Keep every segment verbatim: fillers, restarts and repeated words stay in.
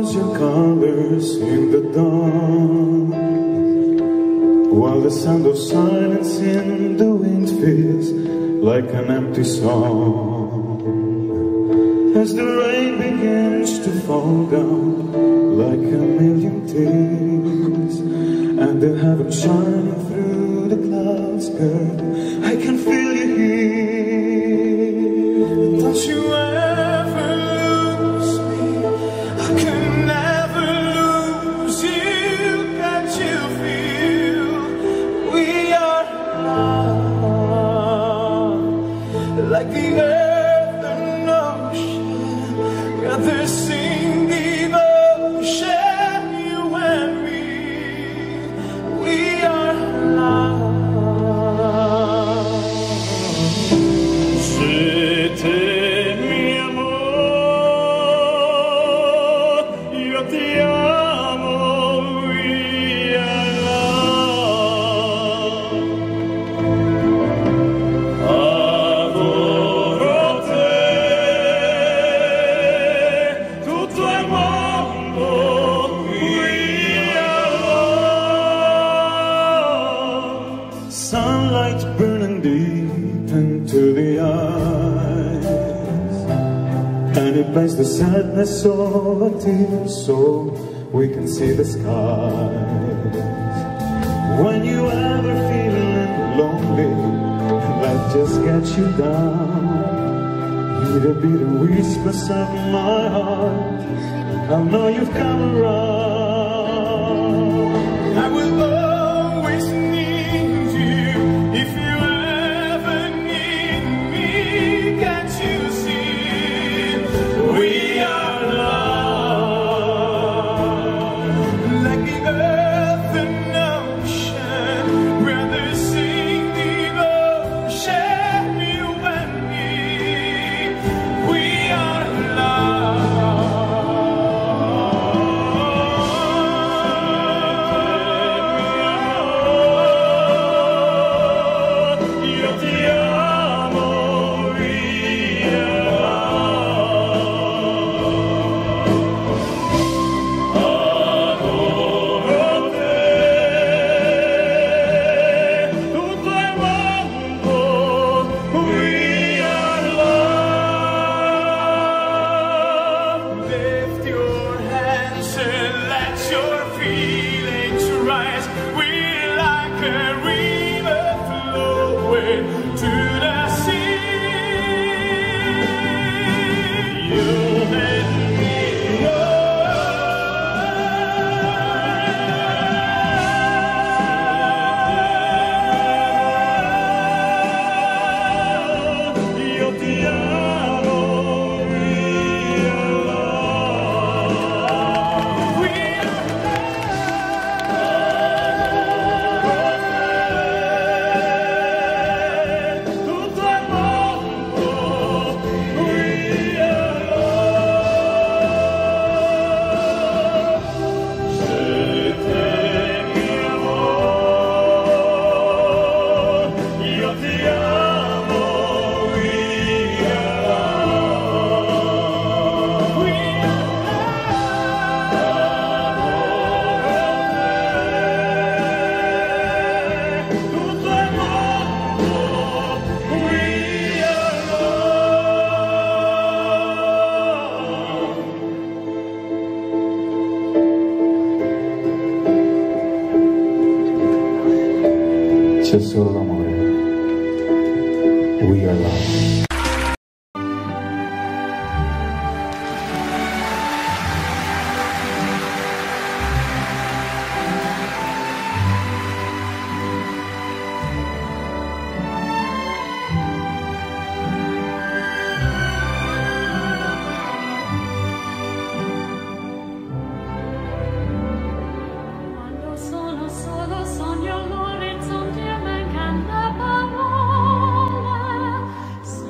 lost your colors in the dawn, while the sound of silence in the wind feels like an empty song. As the rain begins to fall down like a million tears, and the heaven shining through the clouds, girl, I can feel you here. Don't you ever lose me, I can never lose you. Can't you feel we are love, like the earth and ocean, rather sing devotion, you and me, we are love. Siete mi amor, io ti amo, we are love. Adoro te, tutto il mondo, we are love. Sunlight burning deep into the eyes, and it makes the sadness of a tear so we can see the skies. When you ever feeling lonely and life just gets you down, hear the beating whispers of my heart, I know you've come around. I will always need you if you ever need me. Can't you see we are love, like the earth and ocean, rather sing devotion, you and me, we are love. Io ti amo, we are adoro te, tutto il mondo, we are love. Lift your hands and let your feelings rise. We're like a river flowing to the sea. You and me, oh, io ti amo, we are love. We are love. Tutto il mondo, we are love. Siete mi amor, io ti amo, we are love. We are love. Tutto il mondo, we are love. C'è solo l'amore, we are love. Quando sono solo sogno all'orizzonte e mancano parole,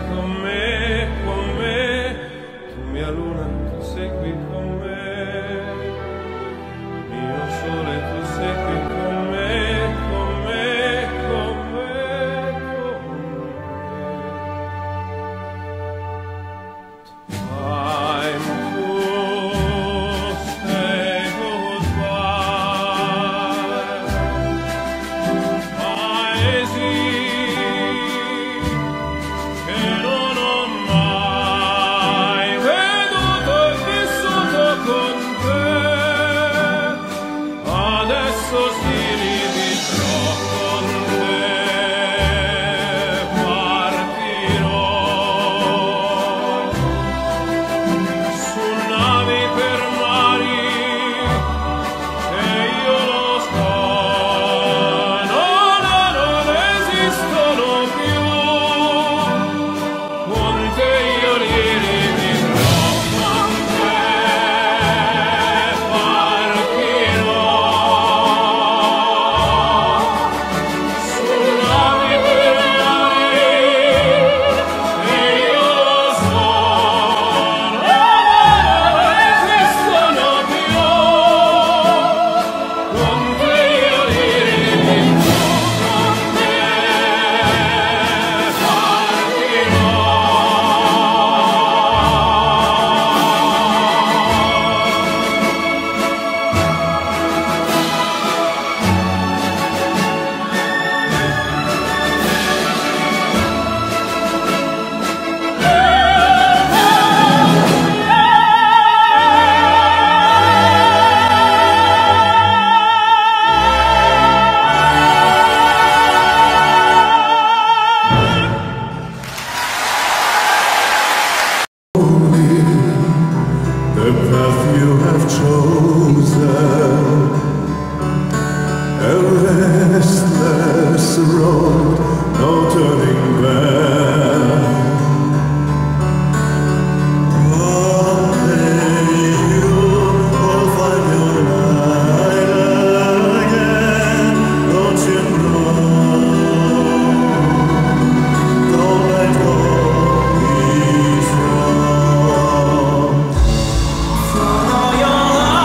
con me, con me, tu mia luna, tu sei qui con me, mio sole, tu sei qui con me, con me, con me, con me. Time to say goodbye. Paesi che non ho mai veduto e vissuto con te, adesso si rivivrò con te, partirò su navi per mari che io lo so, no, no, non esistono più, con te io li rivivrò, con te partirò, su navi per mari che io lo so, no, no, non esistono più, con te io li rivivrò, con te partirò. The path you have chosen, a restless road, no turning back. One day you will find your light again, don't you know? Don't let go, be strong. Follow your light.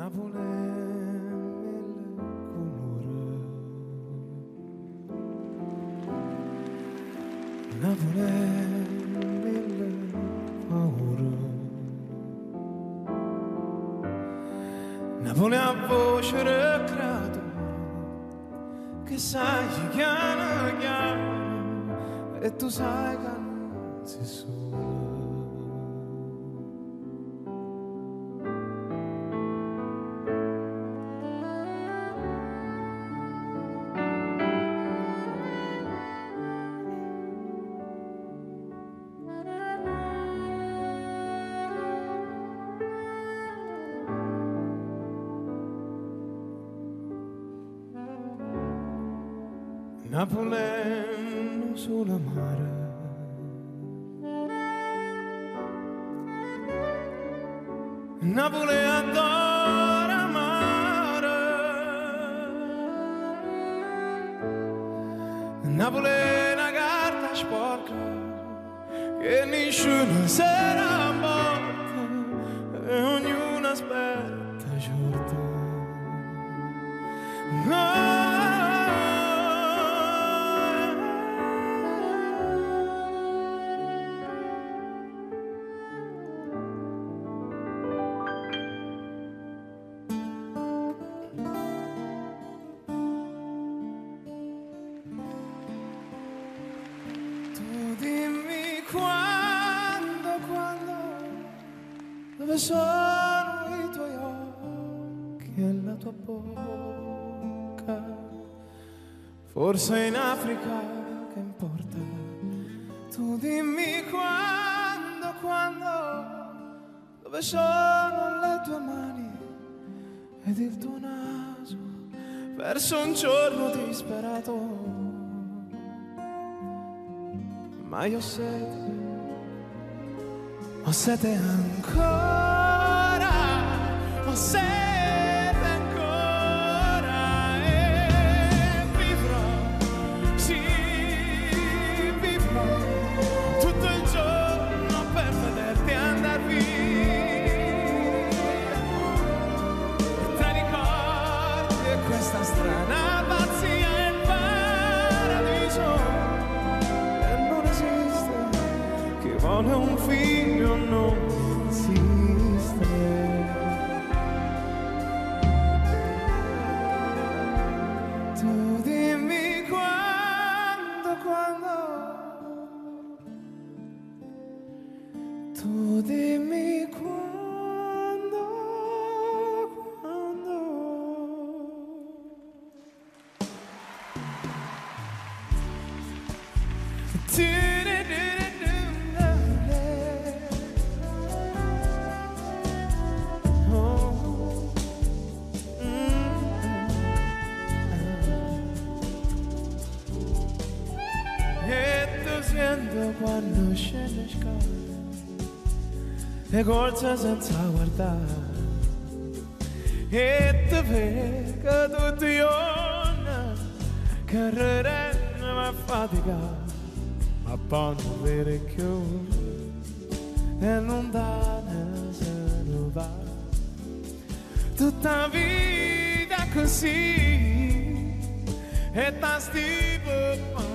Napoli mille colori, Napoli mille paure, Napoli a voce del creatore che sai chiano chiano e tu sai che non sei sola. Napoleno sulla mare, Napoli adora mare, Napoli è una carta sporca che nessuno si ramborda e ognuno aspetta giorno. No. Dove sono i tuoi occhi e la tua bocca? Forse in Africa, che importa? Tu dimmi quando, quando, dove sono le tue mani ed il tuo naso verso un giorno disperato. Ma io ho sete, ho sete ancora, ho sete ancora e vivrò, sì, vivrò tutto il giorno per vederti andar via. E te ricordi che questa strana pazzia è il paradiso e non esiste chi vuole un figlio non insiste. Tu dimmi quando, quando, tu dimmi quando, quando. Quando scende scala e corsa senza guardare e ti vega tutti i giorni che rende ma fatica ma poi non vede più e lontana se ne va tutta vita così e tanti per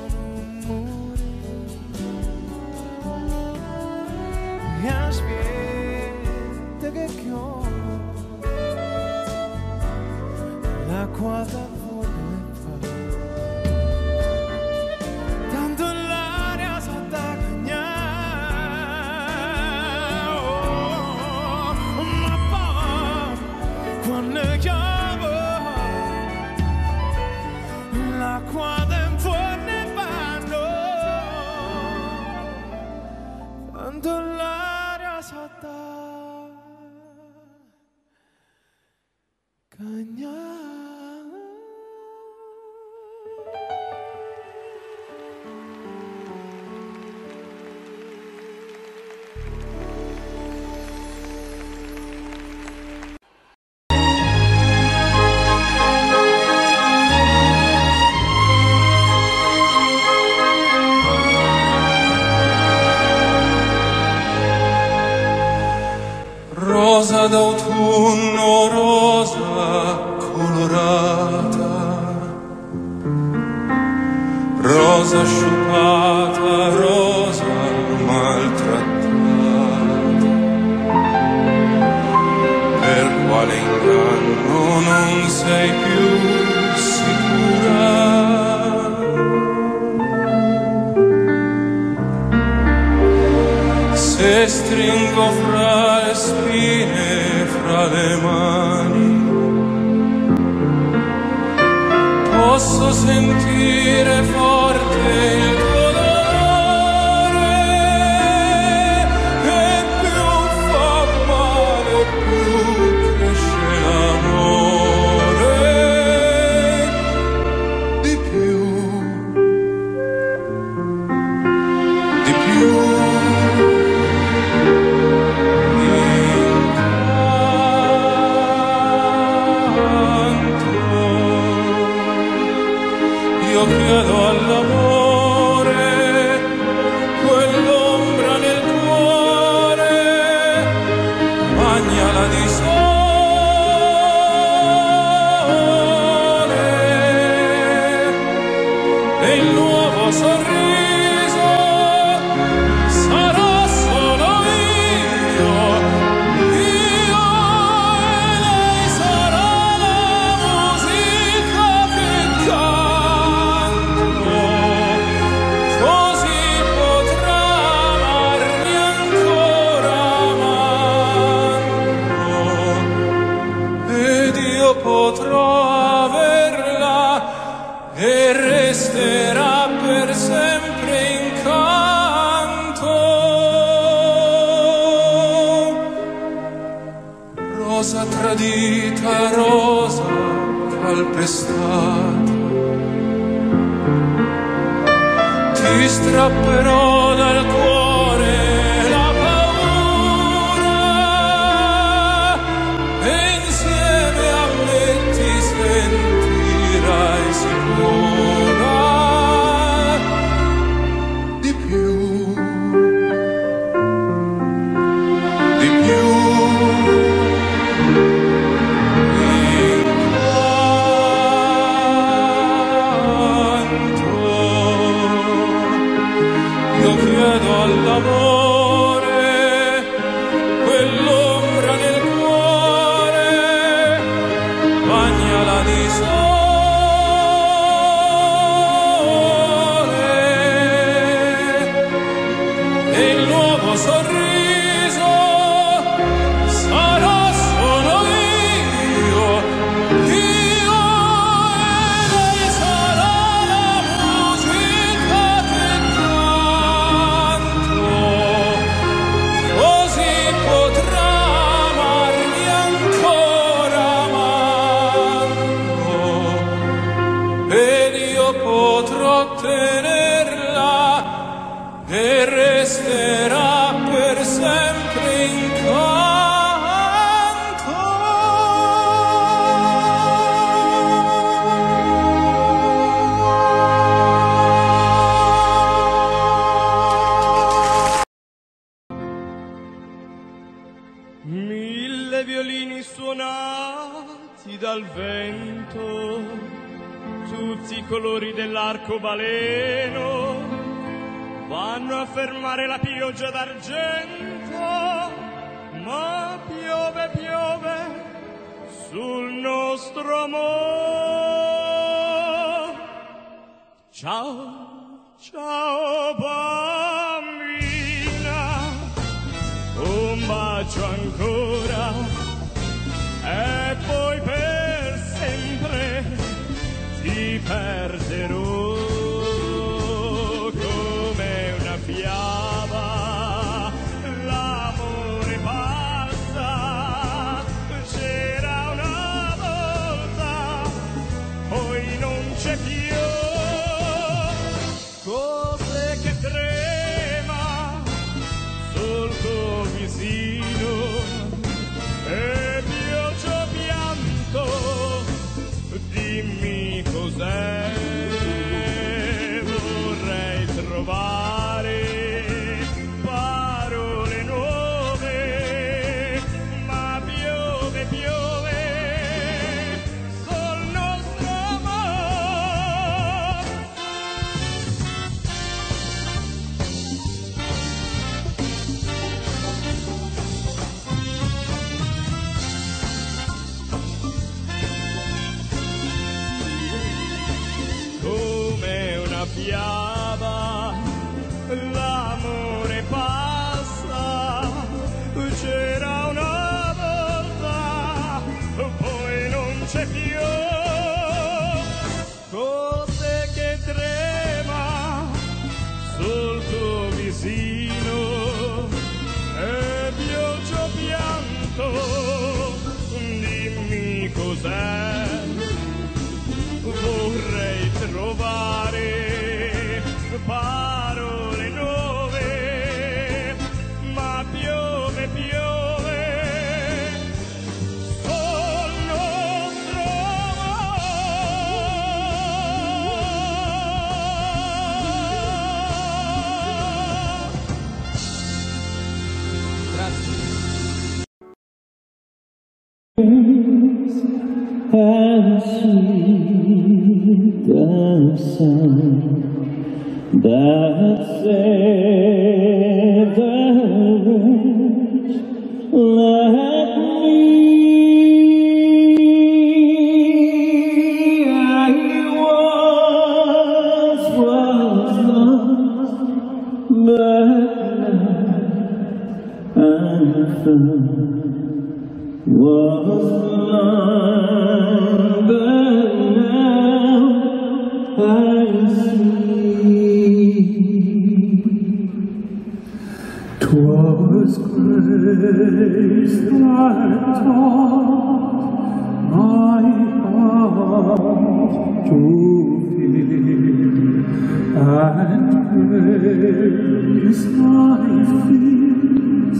e aspetta che chiudo l'acqua da vuole fare tanto l'aria sa da cagnare oh, ma poi quando chiamo l'acqua da vuole fare tanto l'aria sa da cagnare. Rosa d'autunno rosa colorata, rosa sciupata, rosa maltrattata, per quale inganno non sei più sicura? Se stringo fra le spine, fra le mani, posso sentire forte il tuo dolore, e più fa male, più cresce l'amore, di più, di più. Io chiedo all'amore quell'ombra nel cuore, bagnala di sole, e il nuovo sorriso sarà solo io, io e lei sarà la musica che canta. Così potrà amarmi ancora amando, ed io potrò averla e resterà per sempre incanto. Rosa tradita, rosa calpestata, ti strapperò dal cuore la paura, e insieme a me ti sentirai sicura, di più, di più. Io chiedo all'amore quell'ombra nel cuore, bagnala di sole, e il nuovo sorriso sarà solo io, io e lei sarà la musica che canto, così potrà amarmi ancora amando, ed io potrò tenerla e resterà per sempre incanto. Mille violini suonati dal vento, tutti i colori dell'arcobaleno, vanno a fermare la pioggia d'argento, ma piove, piove sul nostro amor. Ciao, ciao bambina, un bacio ancora, e poi per sempre ti perderò come una fiaba. L'amore passa, c'era una volta, poi non c'è più. scoppiava, l'amore passa, c'era una volta, poi non c'è più. Cose che trema sul tuo visino e pioggia pianto, dimmi cos'è. Vorrei trovare parole nuove, ma piove, piove, sono and sweet the sun that said the words, let me. I once was lost, but now I'm found. Was blind, but now I see. 'Twas grace that taught my heart to fear, and grace my fears.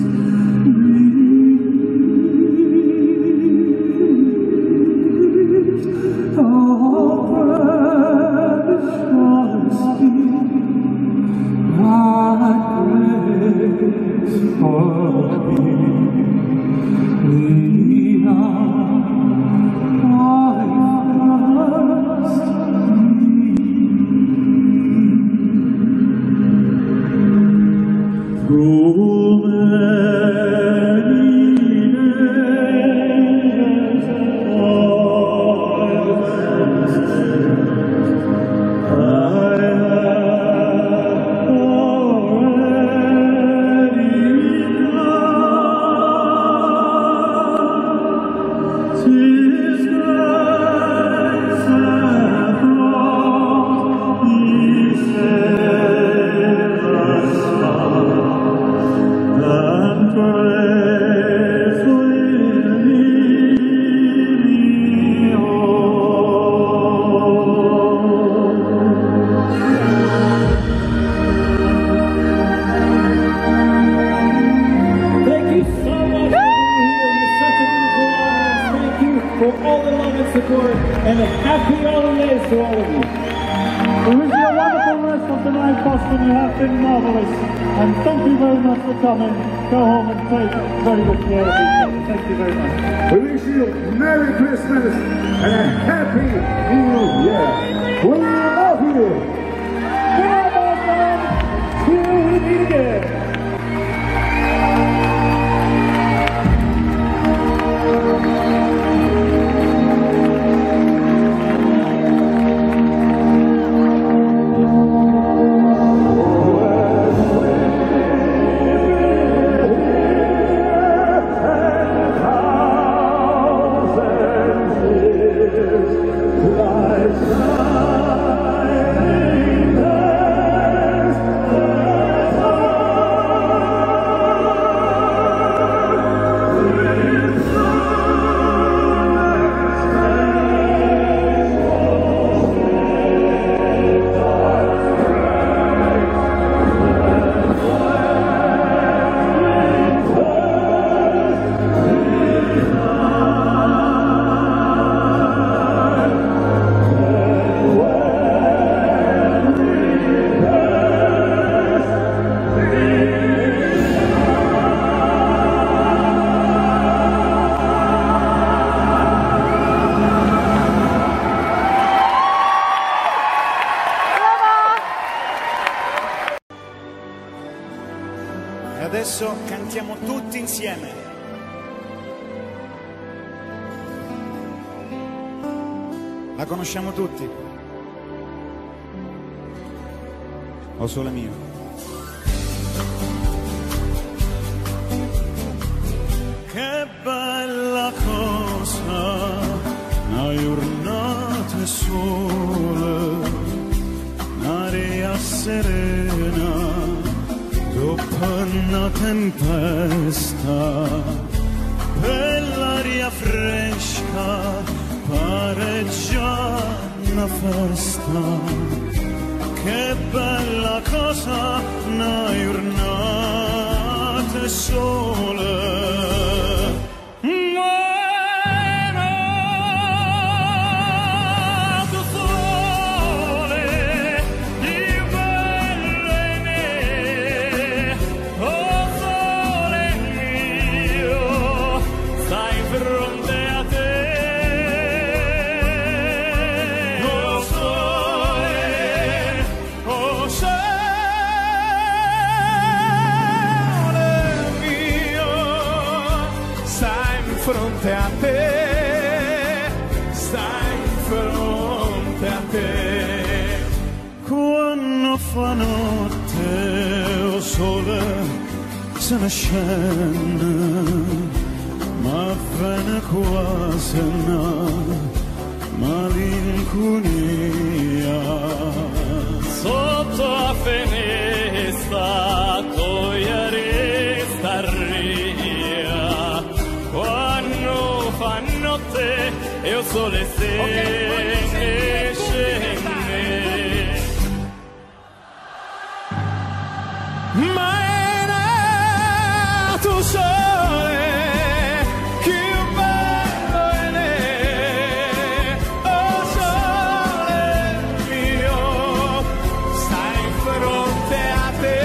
And a happy holidays to all of you. We wish you a wonderful rest of the night, Boston. You have been marvelous. And thank you very much for coming. Go home and take very good care of each other. Thank you very much. We wish you Merry Christmas and a Happy New Year. We love you. Goodbye, Boston. Till we meet again. Adesso cantiamo tutti insieme. La conosciamo tutti. O sole mio. Che bella cosa, una giornata e sole, un'aria serena, dopo una tempesta, per l'aria fresca, pare già una festa. Che bella cosa, una giornata e sole. Fronte a te, stai in fronte a te. Quando fa notte o sole se ne scende, ma viene quasi una malinconia. Sotto la finestra togliere sta ria, quando fa notte e il sole se ne scende. Ma è nato sole, che bello è lei, oh sole mio, stai in fronte a te,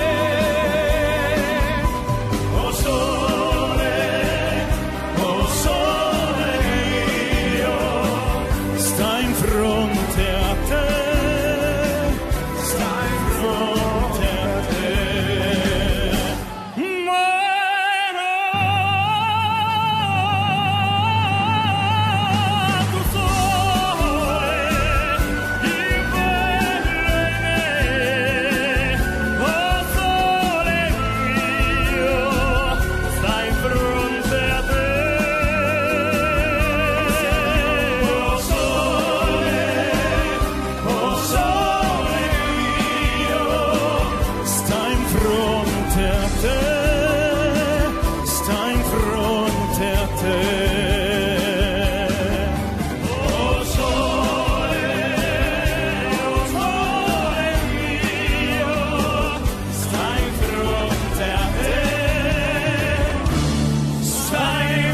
oh sole, oh sole mio, Stai in fronte a te, stai in fronte a te. stai in fronte a te. Oh sole, oh sole mio, stai in fronte a te, stai in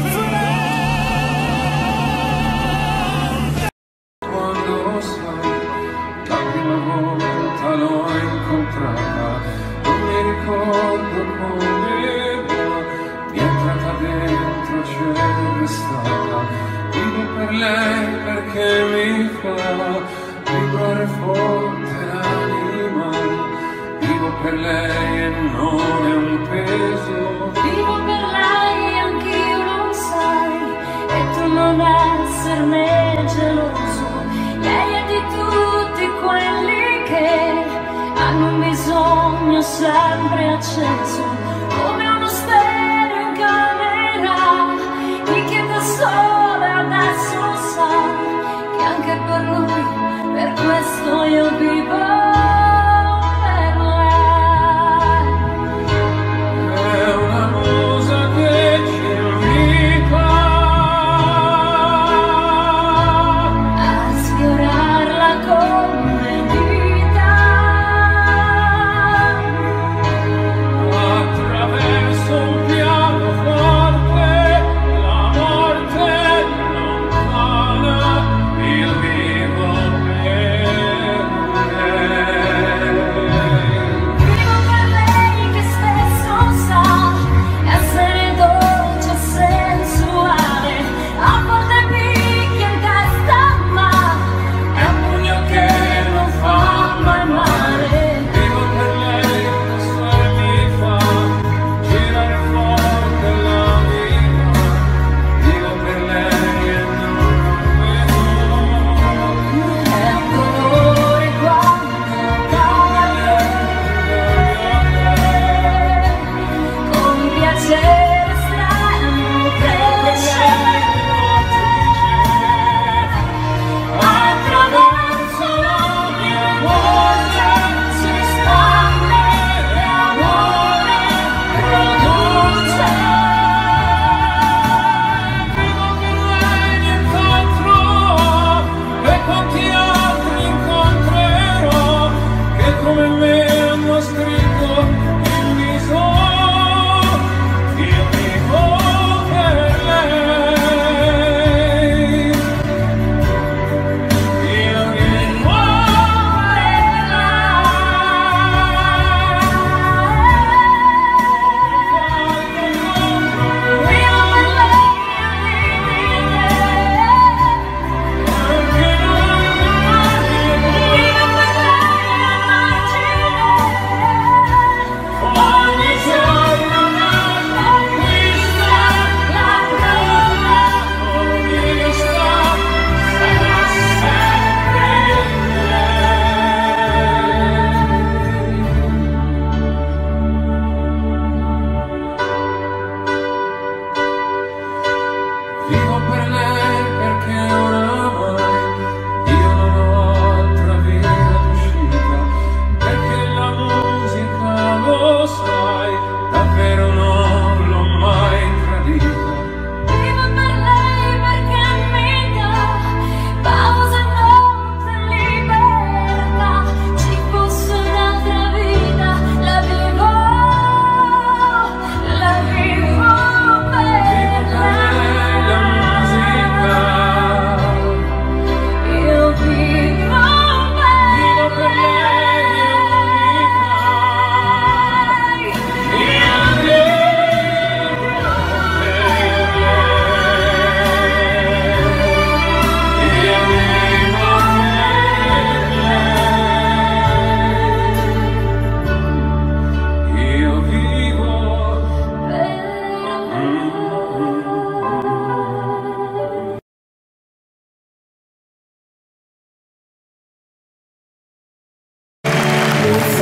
fronte. Quando lo sai, la prima volta l'ho incontrata, non mi ricordo come va, mi è entrata dentro, c'è restata, vivo per lei perché mi fa vibrare forte l'anima, vivo per lei e non è un peso. Vivo per lei, anch'io lo sai, e tu non esserne geloso. Lei è di tutti quelli che hanno un bisogno sempre acceso, come uno stereo in camera. Chi chiede sole adesso sa che anche per lui, per questo io vivo per lei. È una musa che ci invita A sfiorarla come dita, attraverso un pianoforte, la morte lontana, io vivo per lei.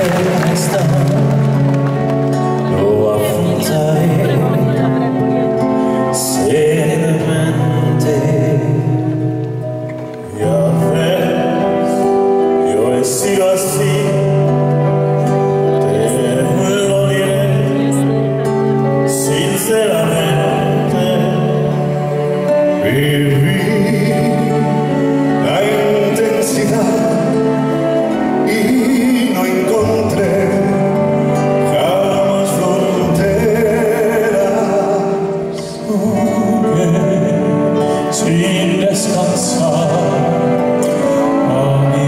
tempesta lo affrontai serenamente y a veces yo he sido así, te lo diré sinceramente. Viví la intensidad y no encontré jamás fronteras. Sin descansar a mi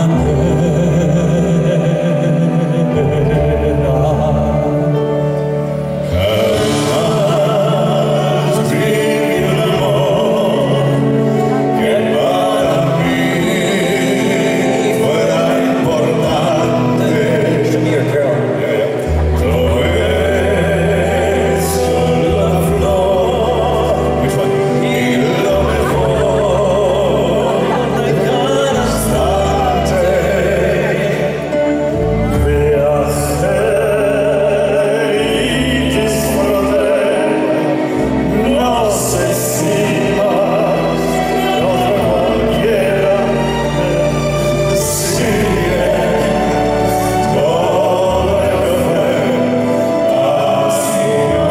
manera, jamás viví un amor que para mí fuera importante. Todo es solo la flor y lo mejor de cada instante. Viajé y disfruté, no sé si más que otra cualquiera. Si bien todo lo que fue así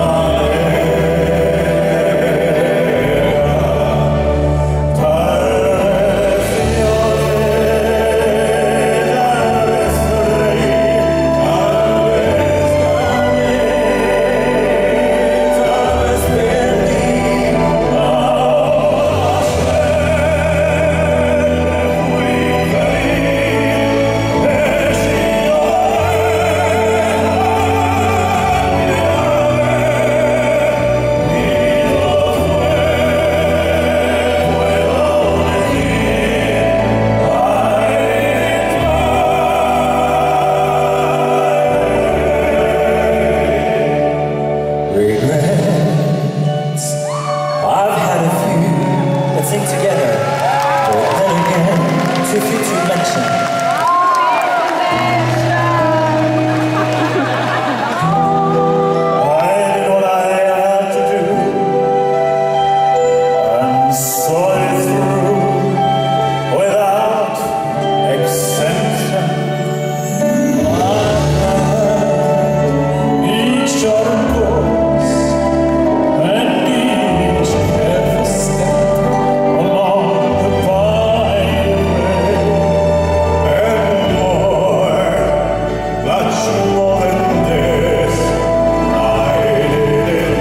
tal vez lloré, tal vez reí, tal vez gané, tal vez perdí. Ahora sé, fui feliz, regrets, I've had a few. Let's sing together. But then again, too few to mention. I did what I had to do and saw it through without exemption. Each other course and each careful step along the byway, and more, much more than this, I did it.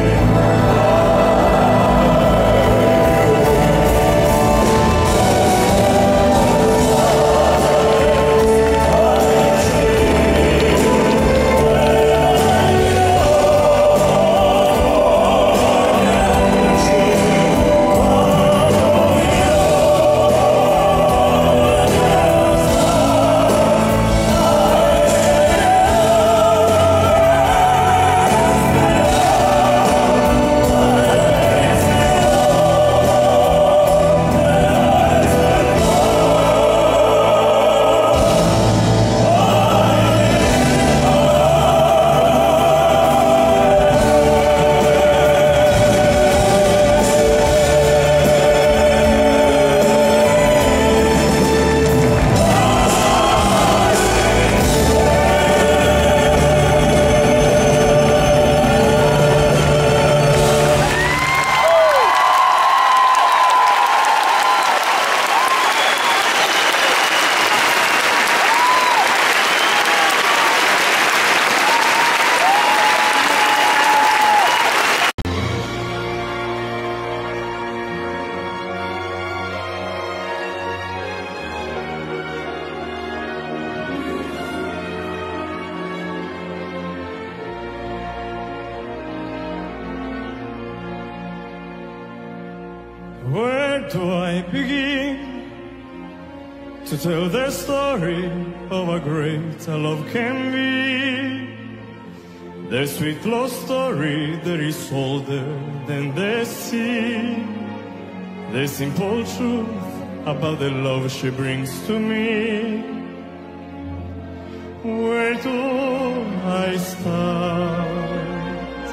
Where do I begin to tell the story of how great a love can be? The sweet love story that is older than the sea. The simple truth about the love she brings to me. where do I start?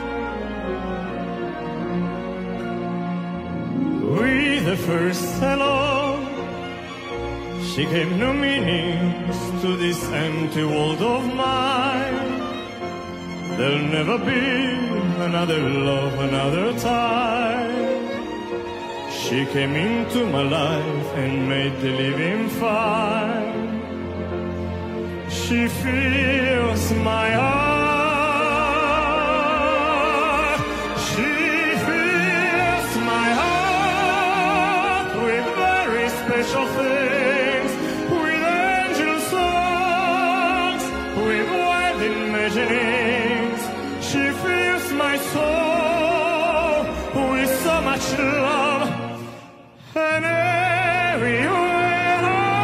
With the first hello, she gave no meanings to this empty world of mine. There'll never be another love, another time. She came into my life and made the living fine. She fills my heart. She fills my heart with very special things, with angel songs, with wild imaginings. She fills my soul with so much love, and everywhere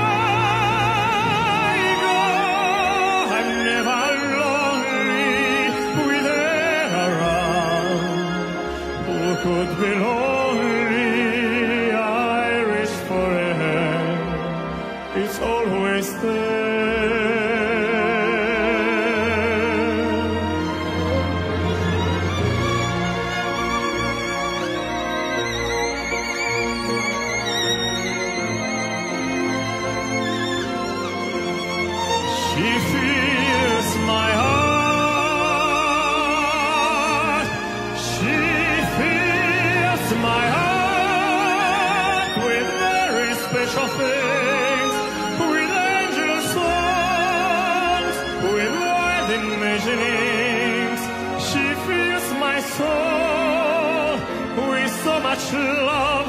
I go, I'm never lonely with her around. Who could be lonely? I reach for a hand, it's always there. She fills my heart. She fills my heart with very special things, with angel songs, with wild imaginings. She fills my soul with so much love.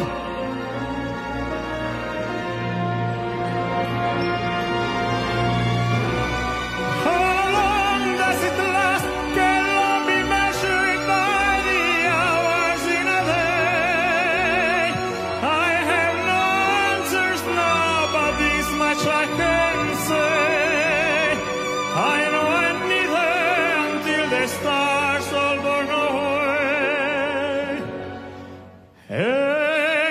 I can say, I know I need her until the stars all burn away. Hey.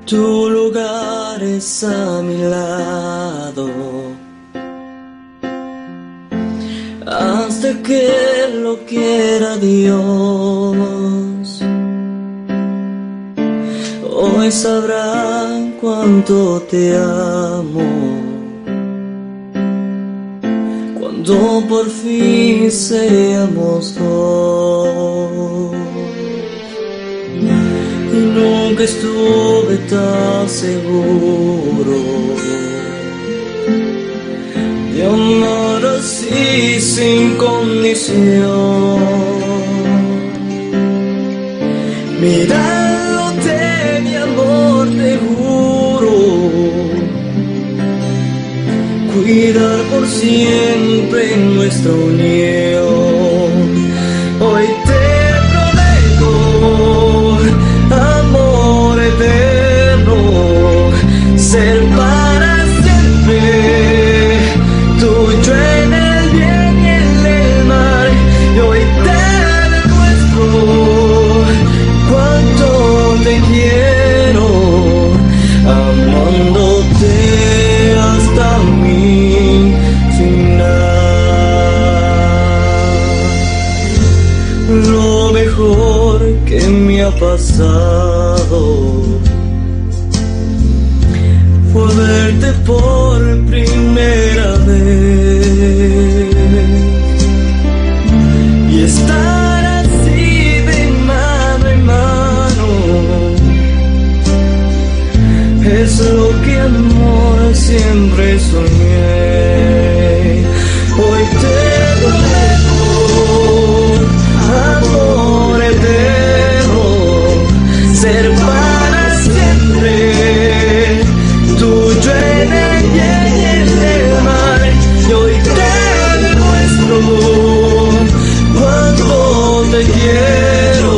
Tu lugar es a mi lado hasta que lo quiera Dios. Hoy sabrán cuánto te amo cuando por fin seamos dos. Y nunca estuve tan seguro de amar así sin condición. Mirándote mi amor te juro cuidar por siempre nuestra unión. Hoy te prometo amor eterno, ser para siempre tuyo en el bien y en el mal. Y hoy te demuestro cuánto te quiero, amándote hasta mi final. Lo mejor que me ha pasado fue verte por primera vez y estar así de mano en mano. Es lo que amor siempre soñé. Hoy te prometo amor eterno, ser para siempre tuyo en el bien y en el mal. Y hoy te demuestro cuánto te quiero,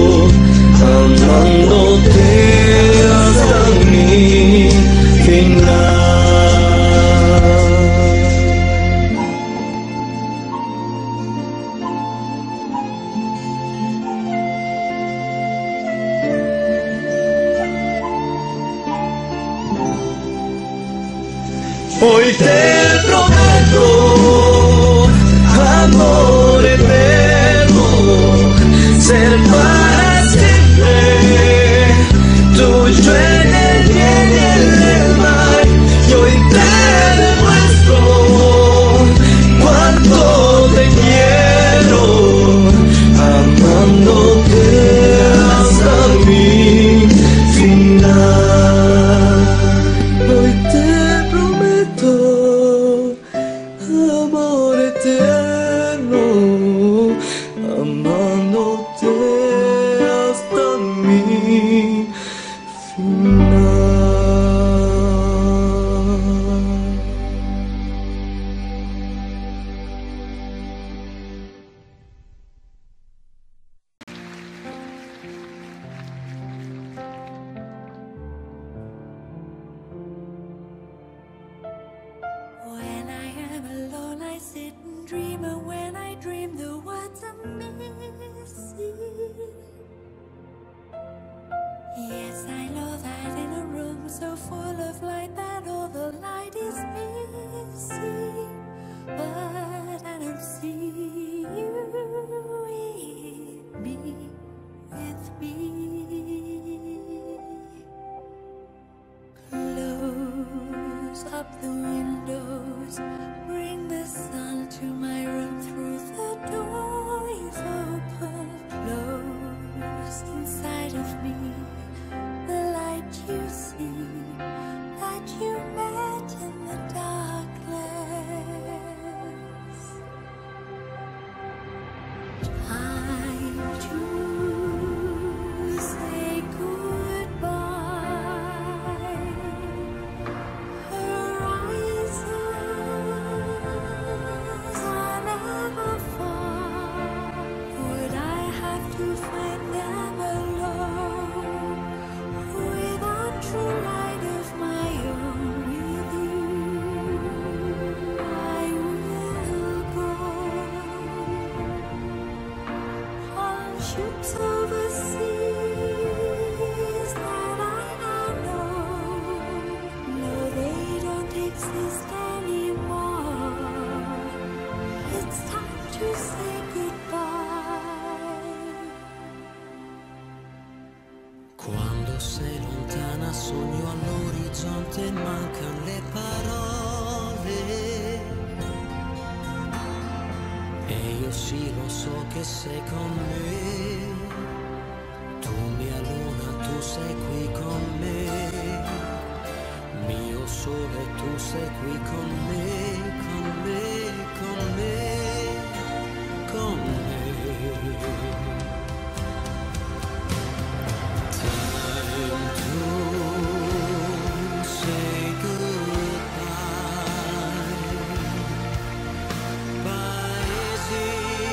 amándote hasta mi final. Hoy te prometo amor eterno, ser para siempre tuyo en el bien y en el mal. Y hoy te demuestro cuánto te quiero, amándote hasta mi final. Hoy te amor eterno, amándote hasta mi final. When I am alone, I sit and dream, and when I dream, the words are missing. Yes, I know that in a room so full of light, that all the light is missing. But I don't see you with me, with me. Close up the windows, bring the sun to my room through the door is open. Close inside of me the light you see, that you met in the darkness. Time to say goodbye. Horizons are never far. Would I have to find them alone without true light? exist anymore. It's time to say goodbye. Quando sei lontana sogno all'orizzonte e mancano le parole. E io sì lo so che sei con me. Tu mia luna, tu sei qui con me. Mio sole, tu sei qui con me, con me, con me, con me. Time to say goodbye. Paesi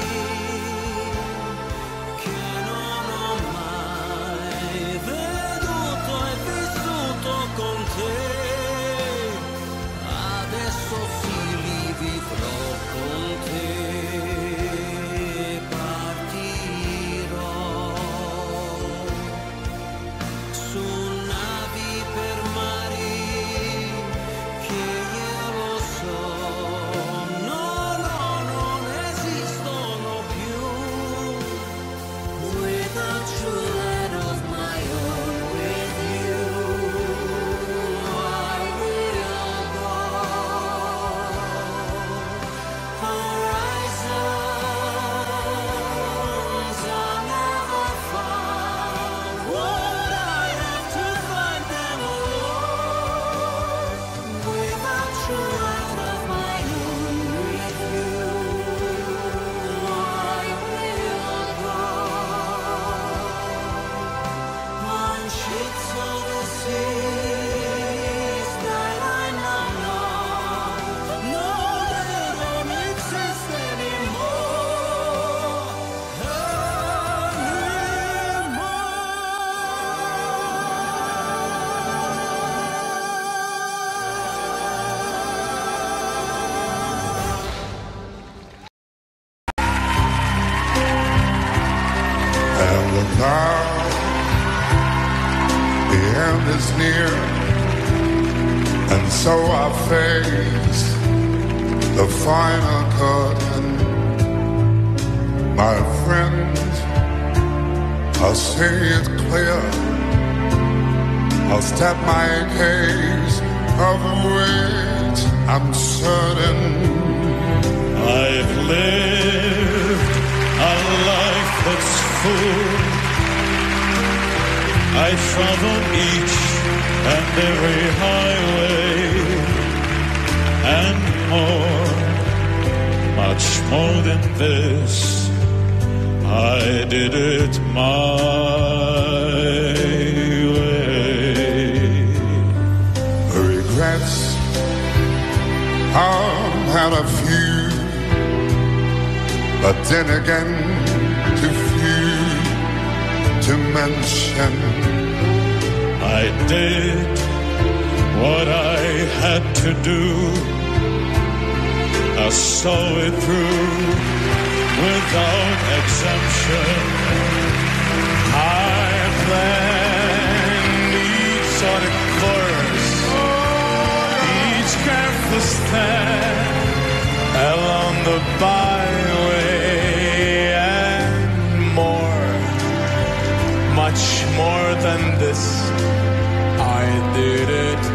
che non ho mai veduto e vissuto con te. Adesso sì li vivrò con te. Partirò su navi per mari che io lo so, no, no, non esistono più. Without you, land of my own, with you I will go. Horizons are never found. Would I have to find them alone? Without you, land of my own, with you I will go. On ships of the seas that I now know, no, they don't exist anymore, And look now, the end is near, and so I face the final curtain. My friends, I'll say it clear, I'll step my case of weight, I'm certain. I've lived a life that's full. I traveled each and every highway and more, much more than this. I did it my way. Regrets, I've had a few, but then again, too few to mention. I did what I had to do. I saw it through without exemption. I planned each sort of course, each careful step along the byway, and more, much more than this. I did it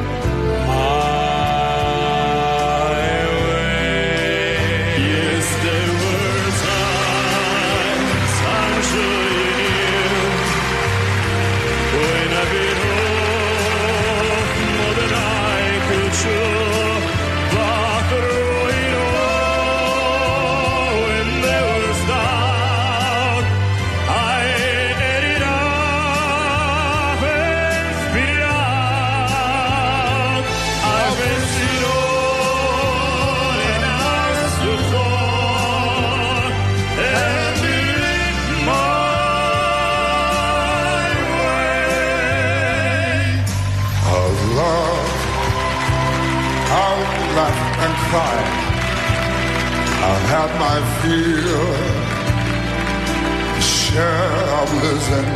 my way. Yes, there were times I'm sure you knew when I bit off more than I could chew. But through it all, when there was doubt, I ate it up and spit it out. I faced it all and asked the thought and did it my way. I've loved, I've laughed and cried, I've had my fill, share of losing,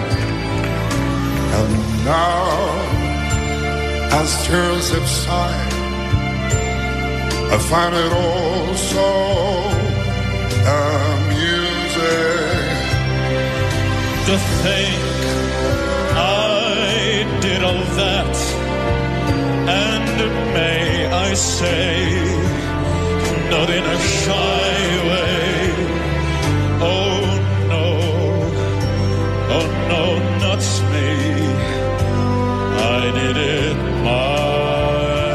and now, as tears subside, I find it all so amusing. To think I did all that, and may I say, not in a shy way. Oh no, oh no, not me. I did it my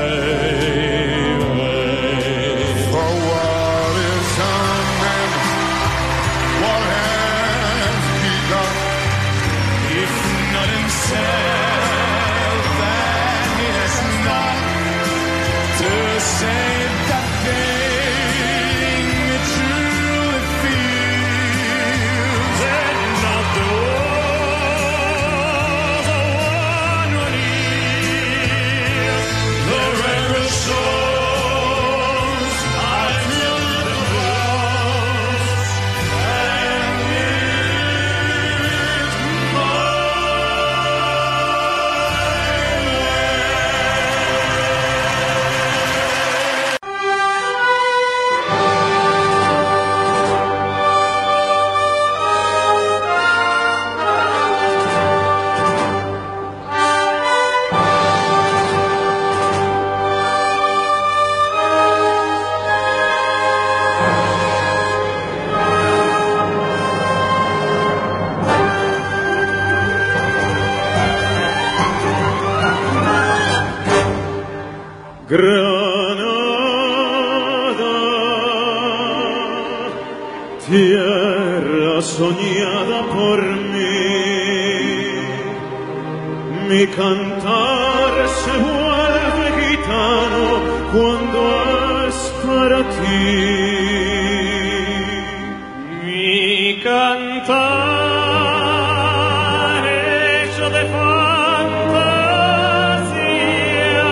way. For what is a man? What has he done? If not himself, then he has not to say that thing it truly feels, and not the walls of one who leaves the rare souls I feel the most, and it's Granada, tierra soñada por mí, mi cantar se vuelve gitano cuando es para ti. Mi cantar hecho de fantasía,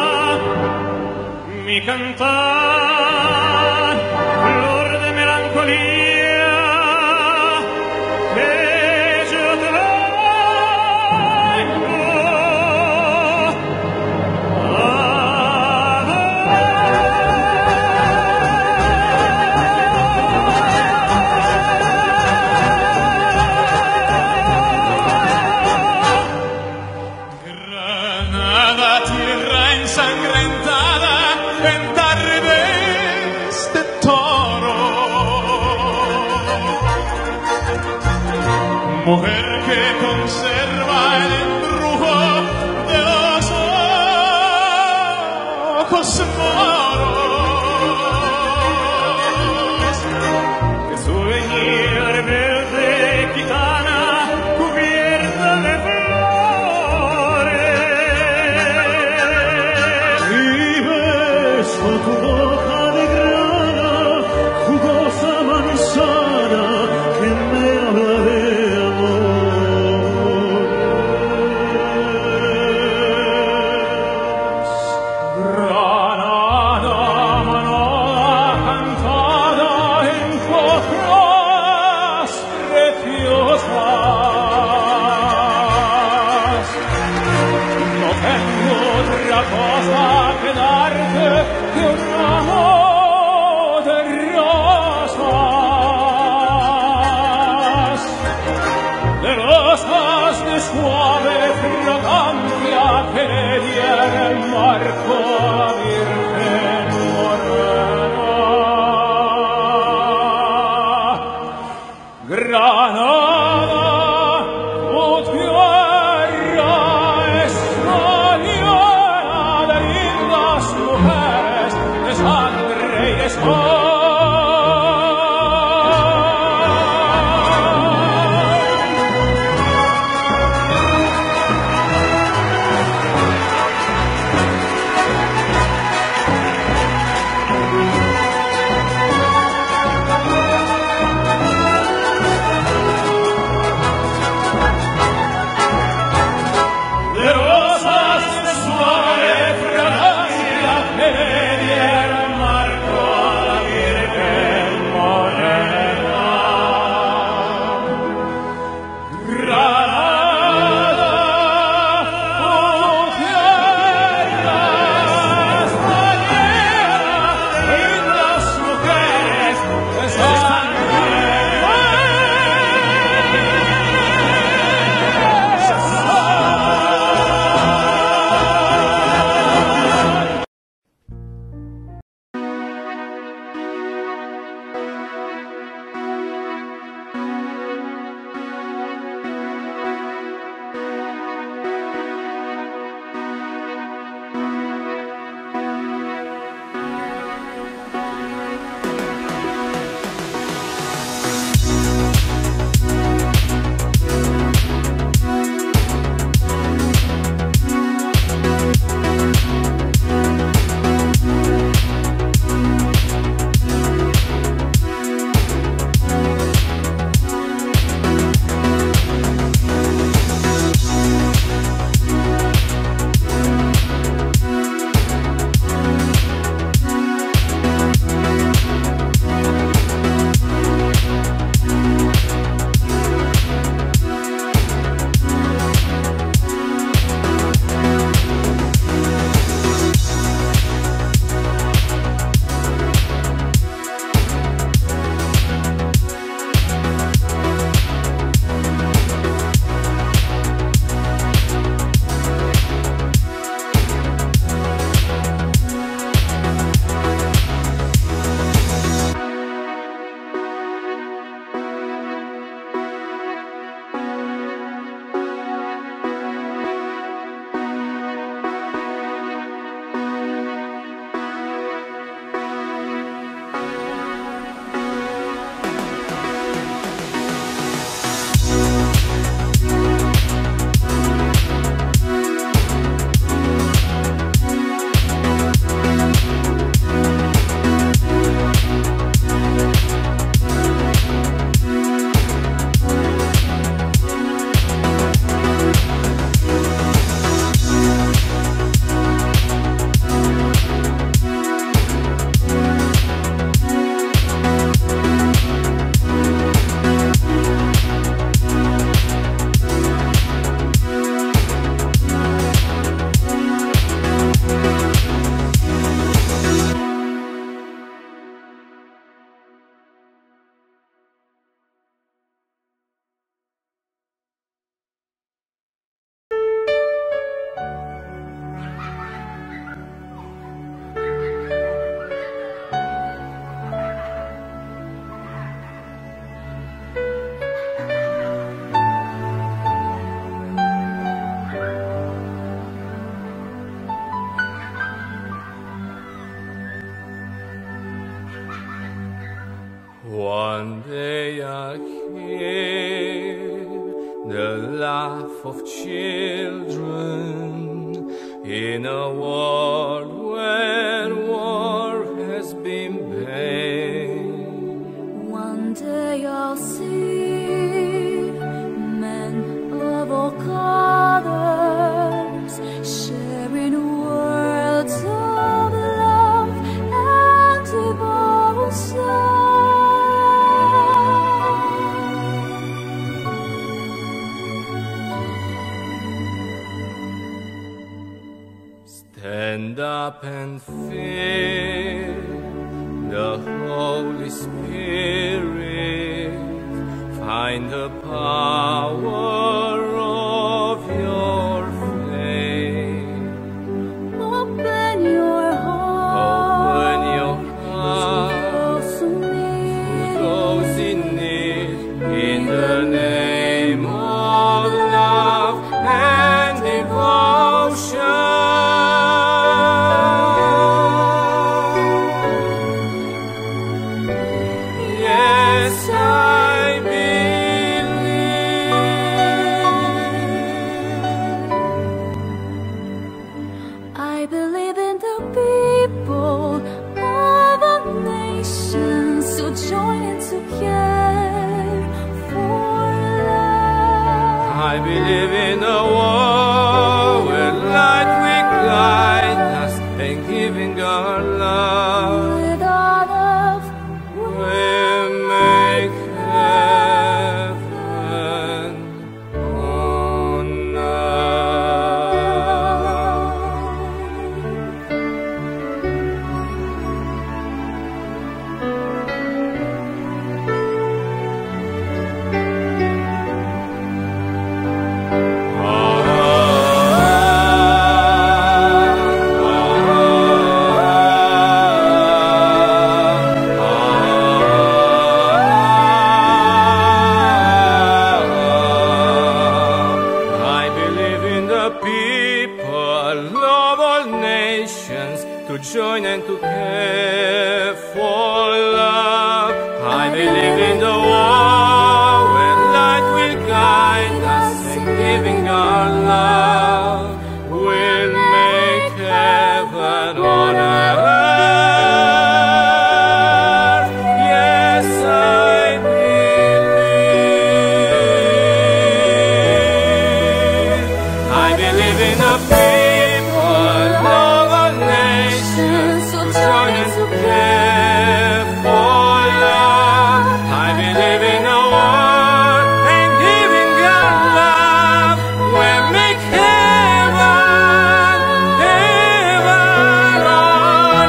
mi cantar, flor de melancolía, que yo traigo Granada, tierra ensangrentada en tardes de toro, mujer que conserva el embrujo de los ojos moros, que su venir verde gitana cubierta de Con tu boca de grana, jugosa manzana, que me habla de amores. Granada, manada cantada en coplas preciosas. No tengo otra cosa que darte que un ramo de rosas, de rosas de suave fragancia que le diera el marco a la Virgen morena. Granada, tu tierra es soñada de lindas mujeres, de sangre y de sol. De rosas de suave fragancia que le diera el marco a la vida. One day I'll hear the laugh of children in a world where war has been banned. One day I'll see men of all colors sharing worlds of love and devotion. Stand up and feel the Holy Spirit. Find the power of your flame. Open your heart, Open your heart to those who need, to those in need, in the name of love and devotion. I believe in the people of all nations who join in to care for love. I believe in a world where light will guide us and giving our love. With our love, We make heaven on to join and to care for love. I believe in the world where light will guide us and giving our love will make heaven on earth. Yes, I believe. I believe in the people of all nations who join and to care for love. I believe in the world and giving God love will make heaven, heaven on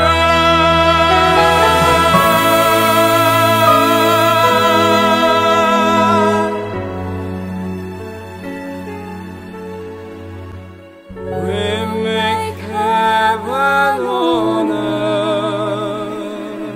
earth. We make heaven on earth.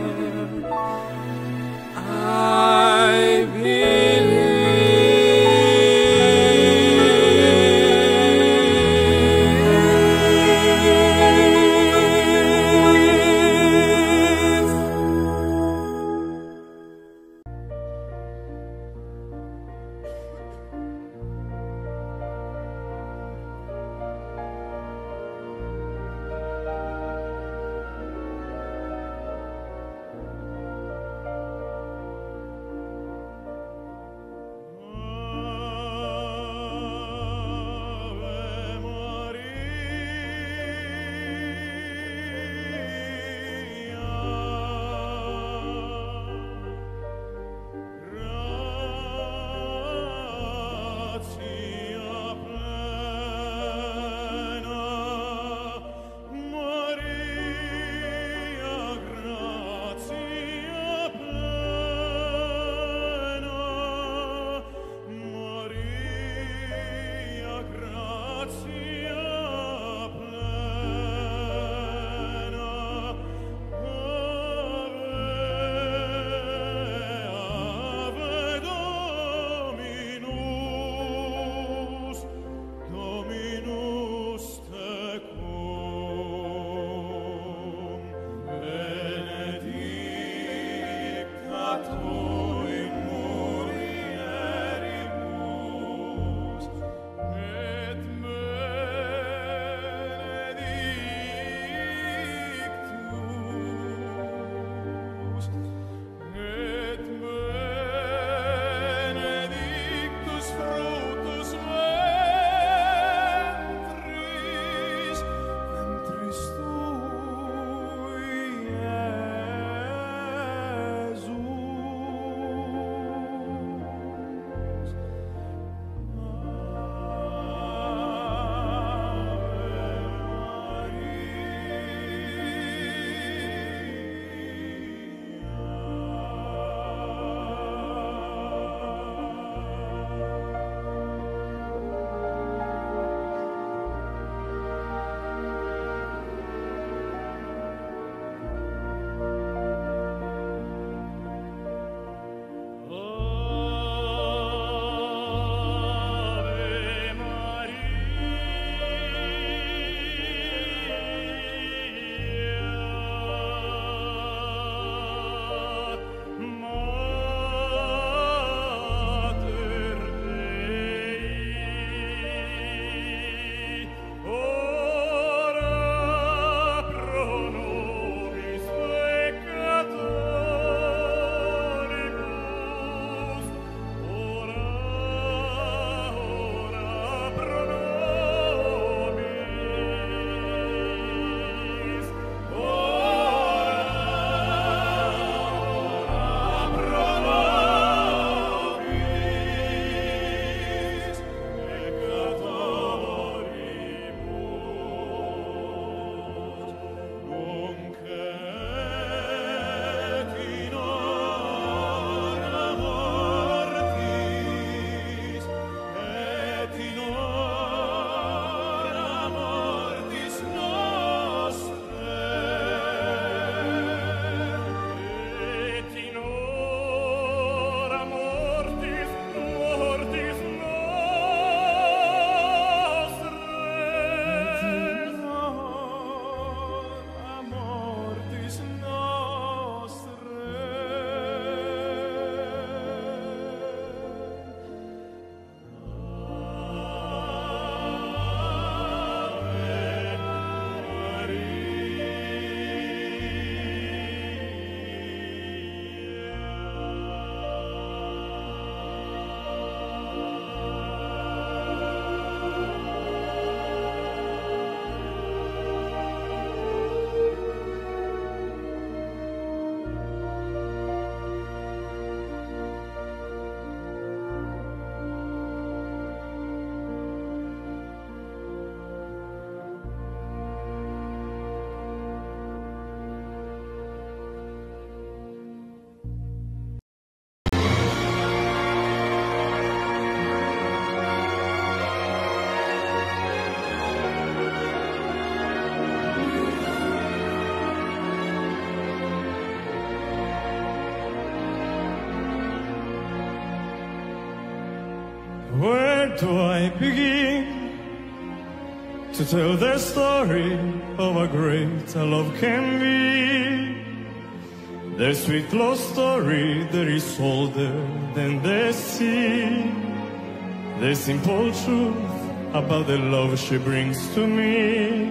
Where do I begin to tell the story of a great love can be? The sweet love story that is older than the sea. The simple truth about the love she brings to me.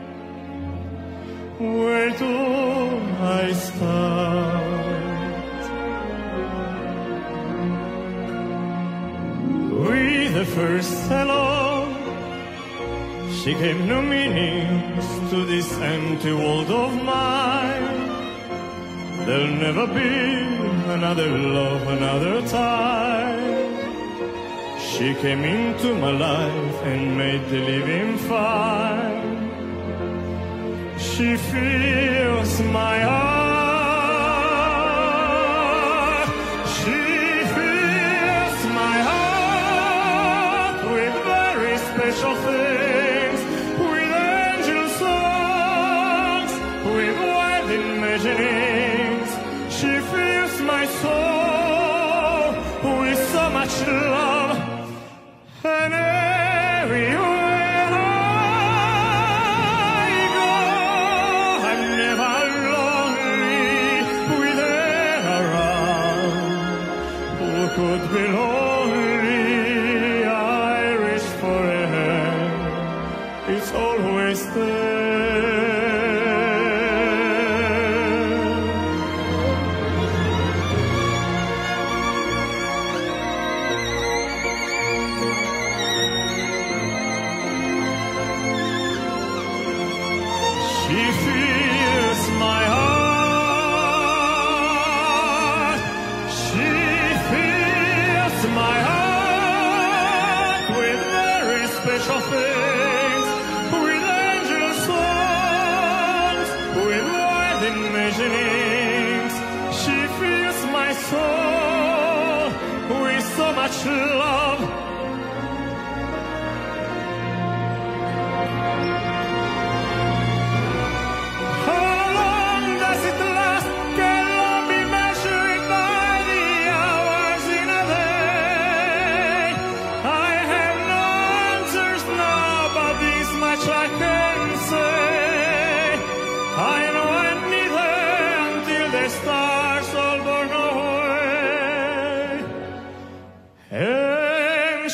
Where do I start? With the first hello, she gave no meanings to this empty world of mine. There'll never be another love, another time. She came into my life and made the living fine. She fills my heart. She fills my heart with very special things, with angel songs, with wild imaginings. She fills my soul with so much love, and everywhere I go, I'm never lonely with her around. Who could be lonely? I reach for a hand, it's always there. She fills my heart. She fills my heart with very special things, with angel songs, with wild imaginings. She fills my soul with so much love. I can say I know I need her until the stars all burn away, and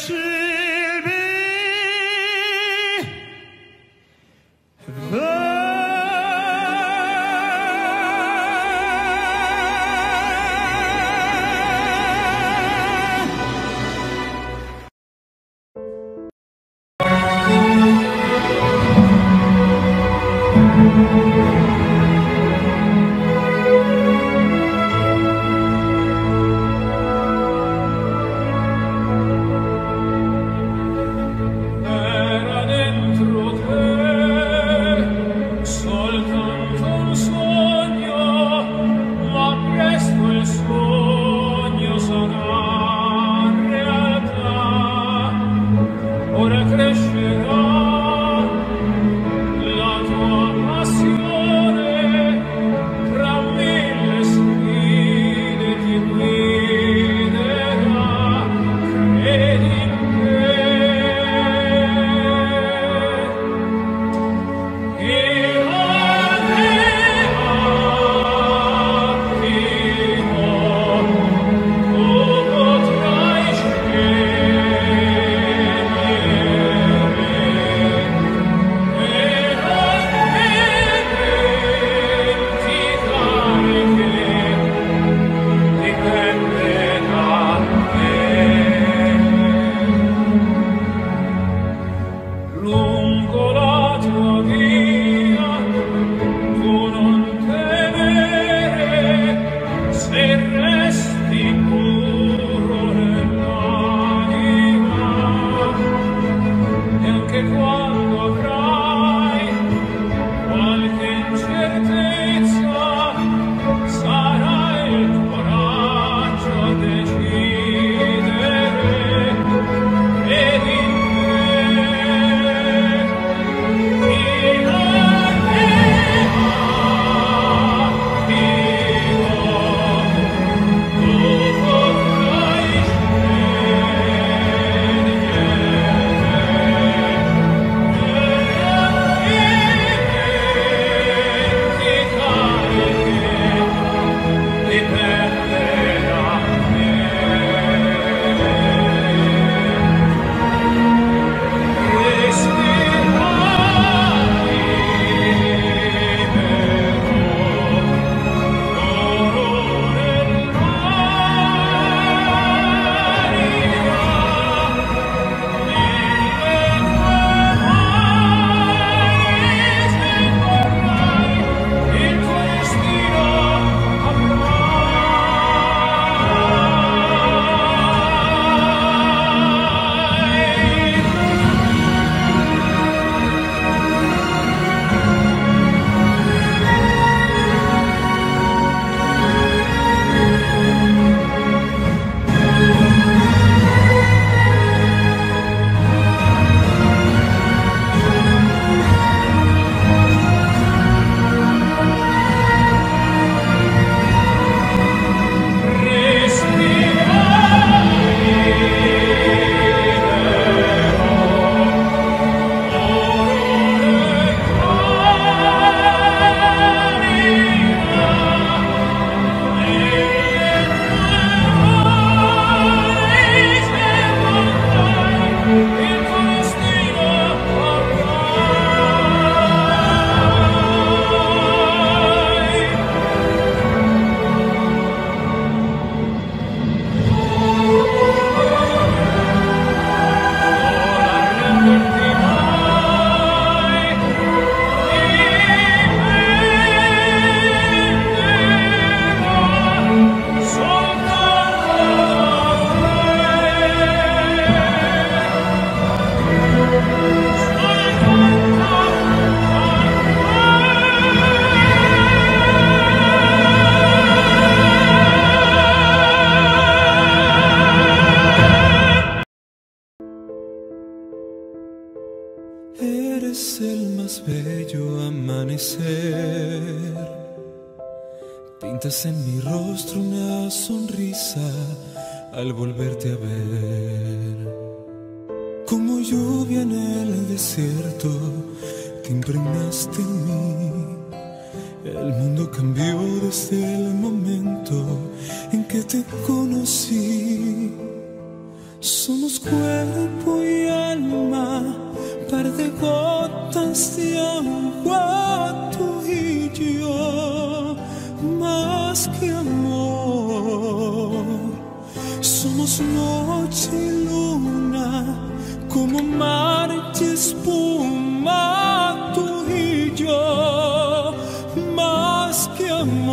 Pintas en mi rostro una sonrisa al volverte a ver. Como lluvia en el desierto, te impregnaste en mí. El mundo cambió desde el momento en que te conocí. Somos cuerpo y alma, par de gotas de agua, tú y yo, más que amor. Somos noche y luna, como mar y espuma, tú y yo, más que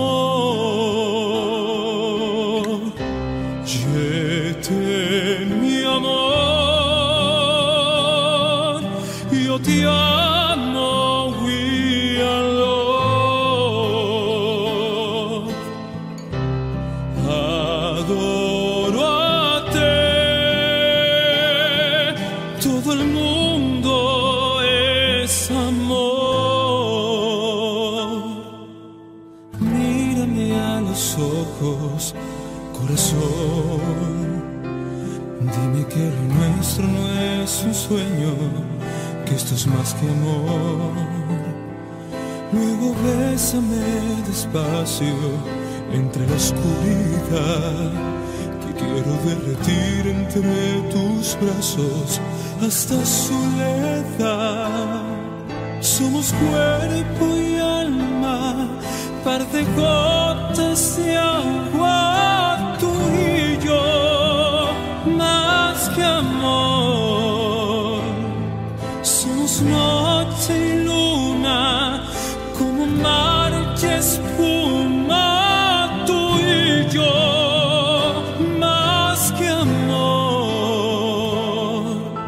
amor. Yete, mi amor, yo te amo, we are love. Adoro a te, todo el mundo es amor. Mírame a los ojos, corazón, dime que lo nuestro no es un sueño, que esto es más que amor. Luego bésame despacio entre la oscuridad, que quiero derretir entre tus brazos hasta soledad. Somos cuerpo y alma, par de gotas de agua, tú y yo, más que amor. Somos noche y luna, como mar y espuma, tú y yo, más que amor.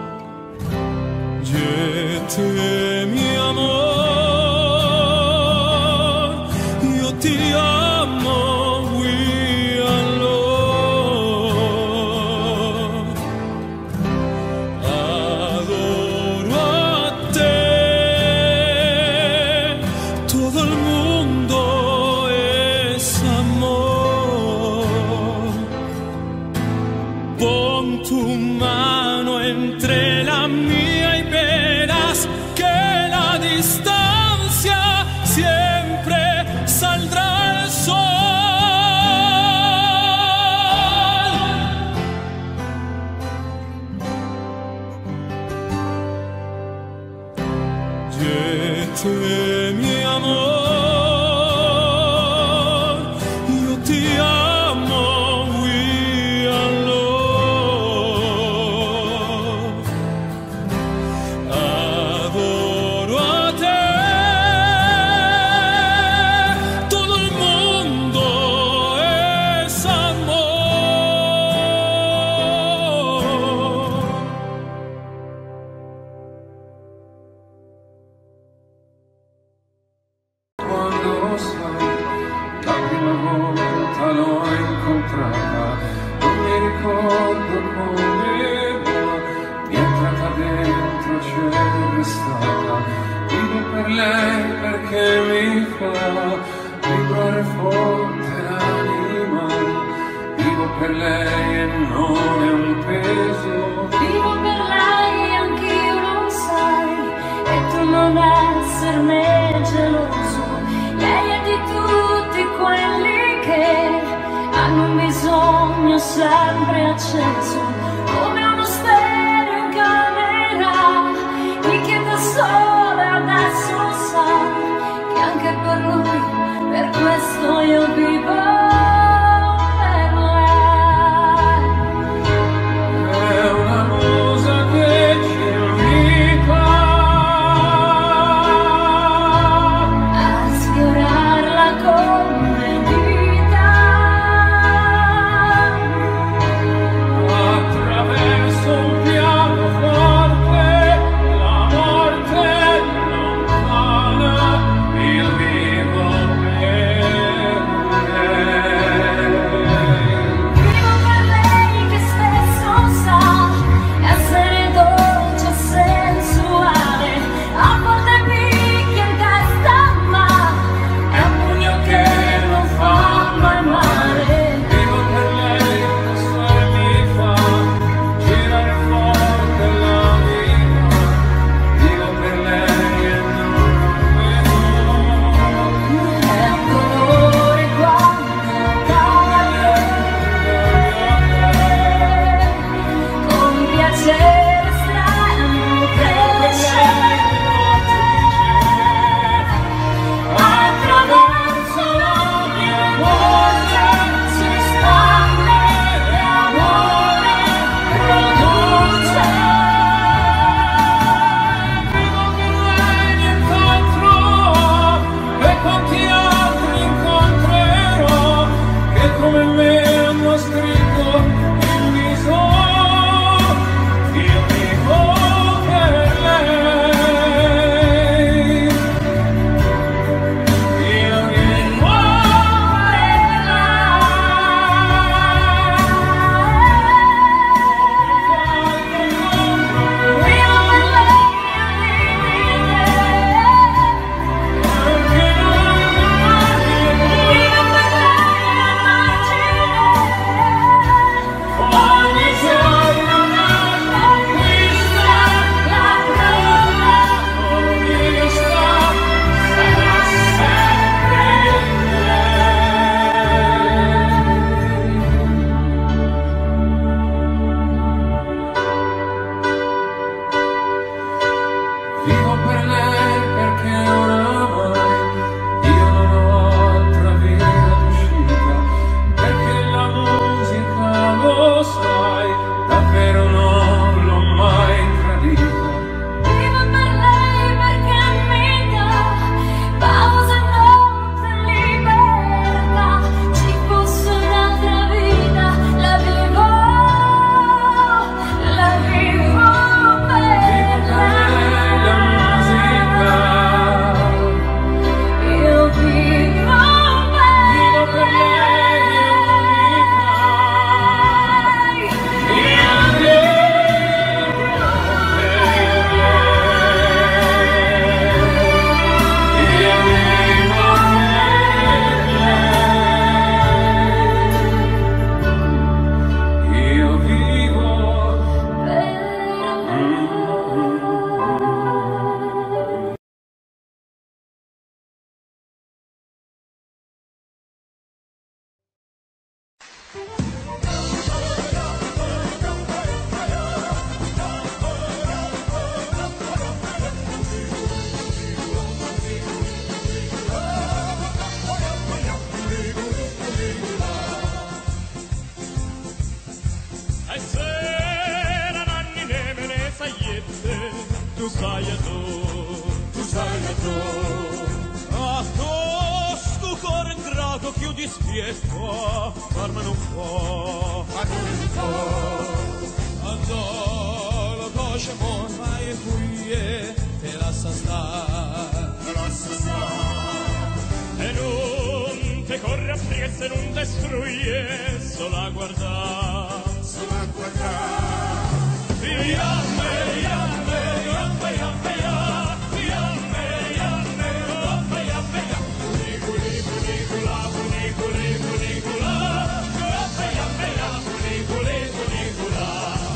Yete, mi amor, yo te amo, we are love. Adoro a te, todo el mundo es amor. Pon tu mano entre la mía y verás que la distancia siempre saldrá el sol. Yete, mi amor, yo te amo, we are love. Adoro a te, todo el mundo es amor. Quando lo sai, la prima volta l'ho incontrata, non mi ricordo come, ma mi è entrata dentro, c'è restata. Vivo per lei perché mi fa vibrare forte l'anima. Vivo per lei e non è un peso. Vivo per lei, anch'io lo sai, e tu non esserne geloso. Lei è di tutti quelli che hanno un bisogno sempre acceso, come uno stereo in camera. Mi chiede solo e adesso lo sa, che anche per lui, per questo io vivo per lei. È una musa che ci invita A sfiorarla come dita, attraverso un pianoforte, la morte lontana, il vivo per E se nanni ne me ne saiette, tu sai a tu, tu sai a tu. A to stu cuore ingrato che io dispietto, farmene un po', farmene un po'. A to lo coce mo fai e fuie, te lascia stare, te lascia stare. E non te corre a prese, non te struie, solo a guardare. Solo guardare. Yamme, yamme, yamme, yamme, yamme, yamme, yamme, yamme, funiculi, funicula, funiculi, funicula, yamme, yamme, yamme, funiculi, funicula.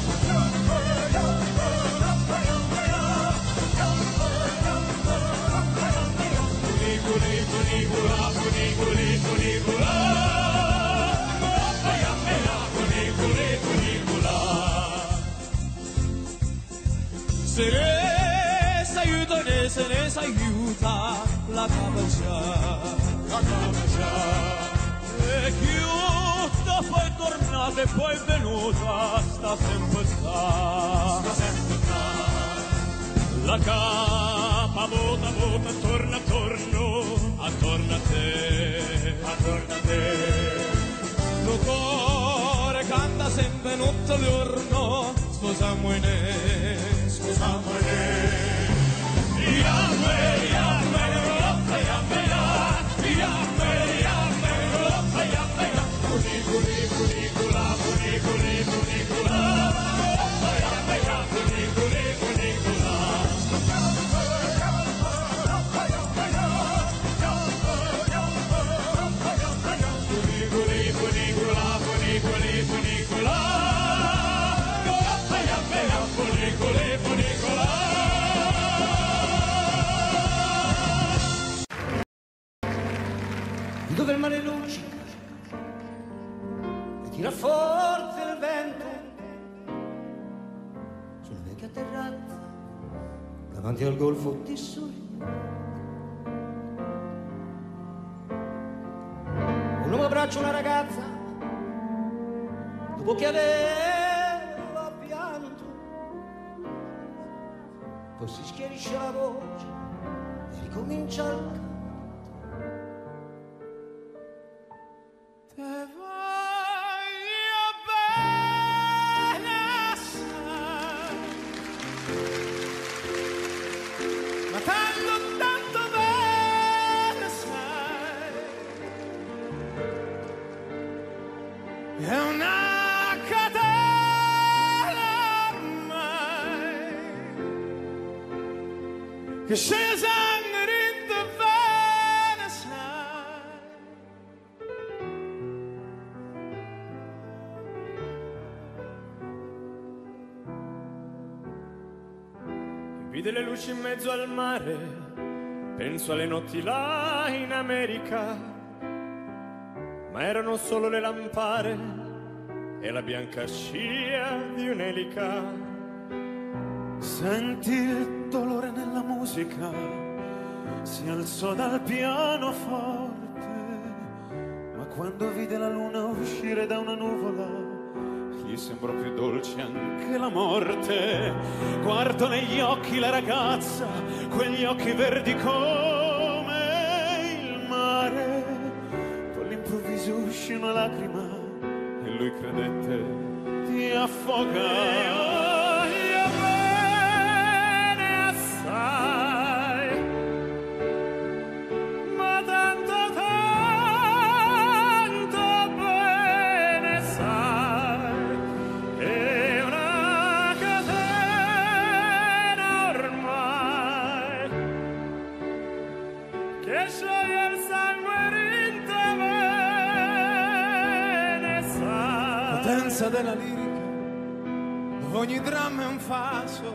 Funiculi, funicula, funiculi, funicula. Se ne si aiuta e se ne si aiuta la cava già, la cava già. E chi dopo è tornata e poi è venuta, sta sempre sta, sta sempre sta. La capa vota, vota, torna attorno, attorno a te, attorno a te. Lo cuore canta sempre notte e giorno, sposamoene, sposamoene. Yamme, yamme, yamme, yamme, yamme, yamme, yamme, yamme, funiculi, funicula, funiculi, funicula, yamme, yamme, funiculi, funicula. Funiculi, funicula, funiculi, funicula. Funiculi, funicula. Dove il mare luccica e tira forte il vento sulla vecchia terrazza davanti al golfo di Sorrento. Un uomo abbraccia una ragazza dopo che aveva pianto, poi si schiarisce la voce e ricomincia il canto. Te voglio bene assai, ma tanto, tanto bene sai, è una catena ormai che scesa in bene sai. Vide le luci in mezzo al mare, penso alle notti là in America, ma erano solo le lampare e la bianca scia di un'elica. Senti il dolore nella musica, si alzò dal pianoforte, ma quando vide la luna uscire da una nuvola, gli sembrò più dolce anche la morte. Guardo negli occhi la ragazza, quegli occhi verdi come il mare, poi all'improvviso uscì una lacrima e lui credette di affogare. Della lirica, dove ogni dramma è un falso,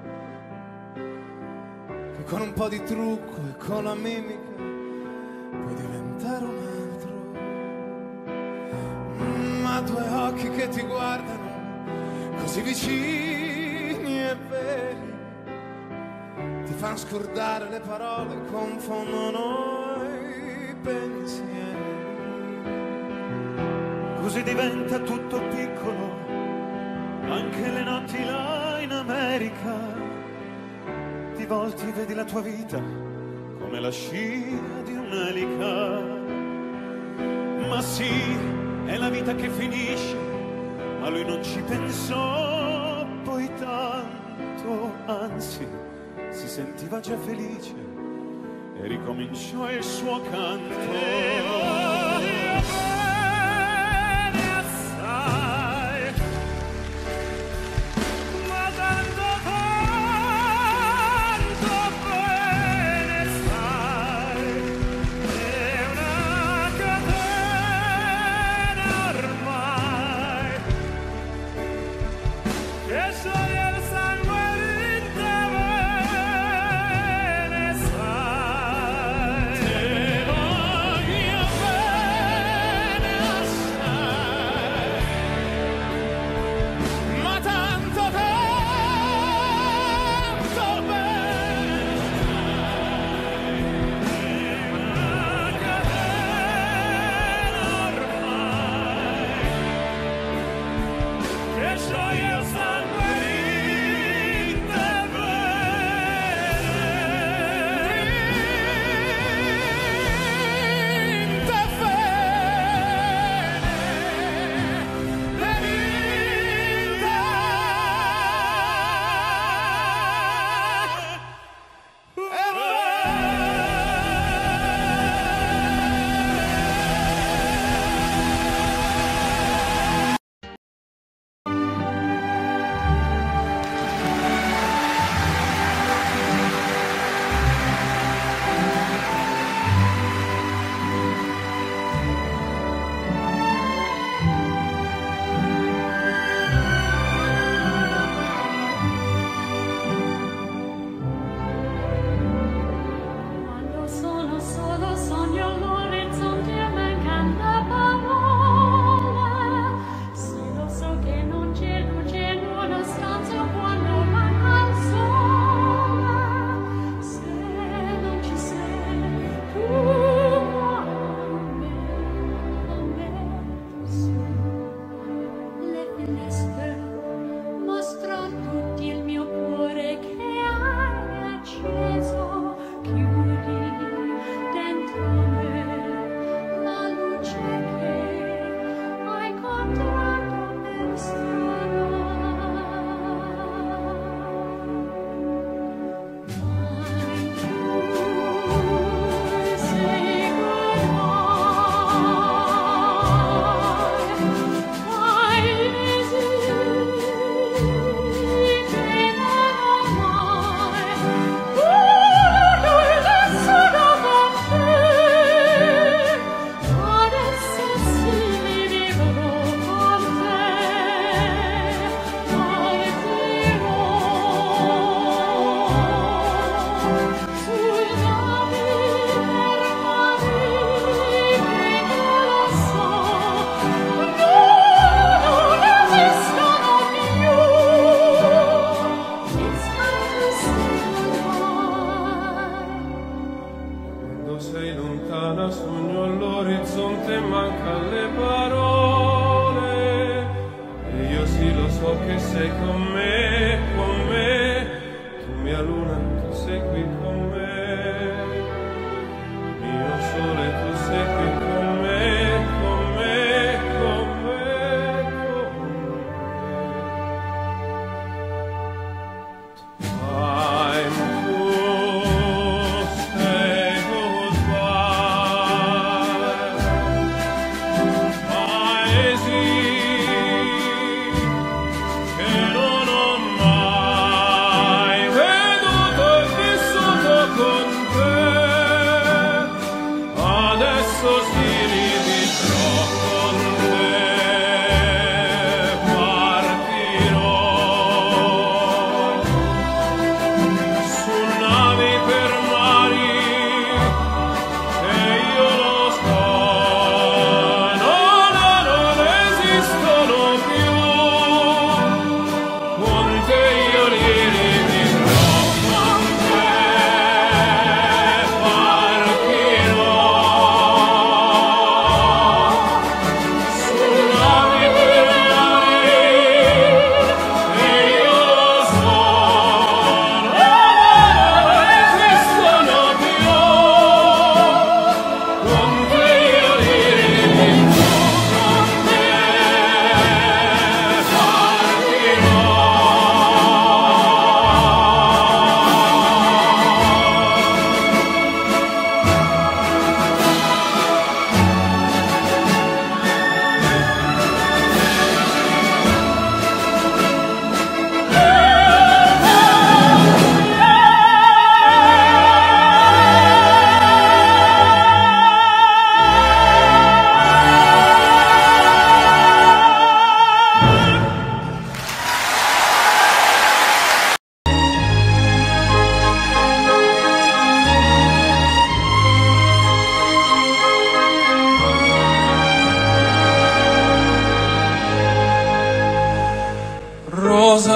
che con un po' di trucco e con la mimica puoi diventare un altro. Ma due occhi che ti guardano così vicini e veri, ti fanno scordare le parole, confondono i pensieri. Così diventa tutto piccolo, anche le notti là in America. Ti volti e vedi la tua vita come la scia di un'elica. Ma sì, è la vita che finisce, ma lui non ci pensò poi tanto, anzi si sentiva già felice e ricominciò il suo canto. Che non ho mai veduto e vissuto così.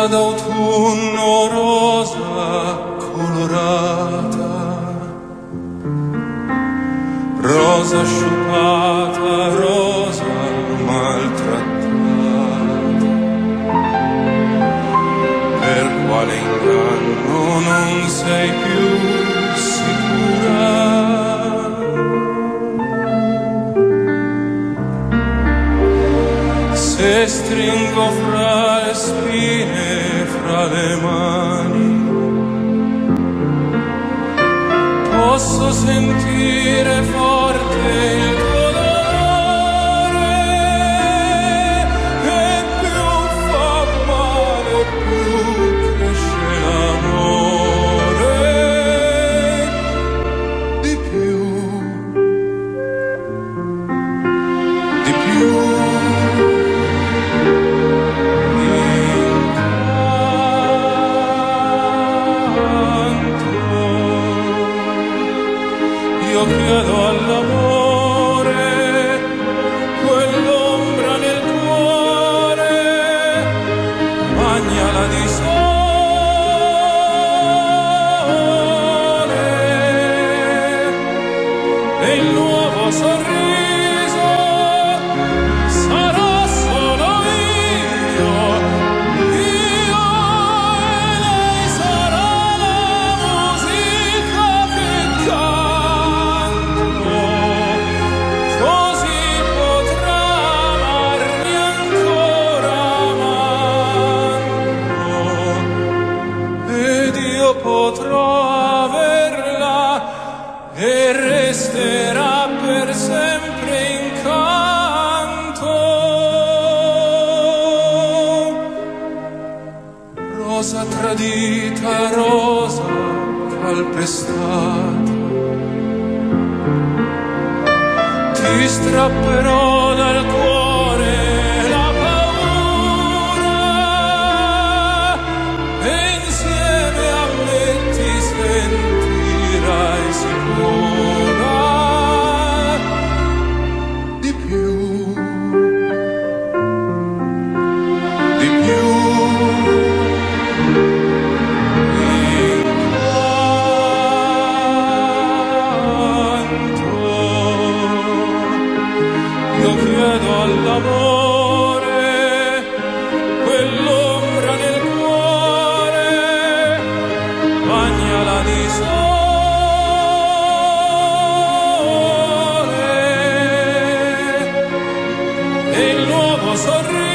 rosa d'autunno, rosa colorata, rosa sciupata, rosa maltrattata. Per quale inganno non sei più sicura? Se stringo fra le spine, fra le mani, posso sentire forte il tuo dolore, e più fa male, più cresce l'amore, di più, di più. Io chiedo all'amore quell'ombra nel cuore, bagnala di sole, e il nuovo sorriso sarà solo io, io e lei sarà la musica che canta. Così potrà amarmi ancora amando, ed io potrò averla e resterà per sempre incanto. Rosa tradita, rosa calpestata, ti strapperò dal cuore la paura, e insieme a me ti sentirai sicura, di più, di più. Io chiedo all'amore quell'ombra nel cuore, bagnala di sole, e il nuovo sorriso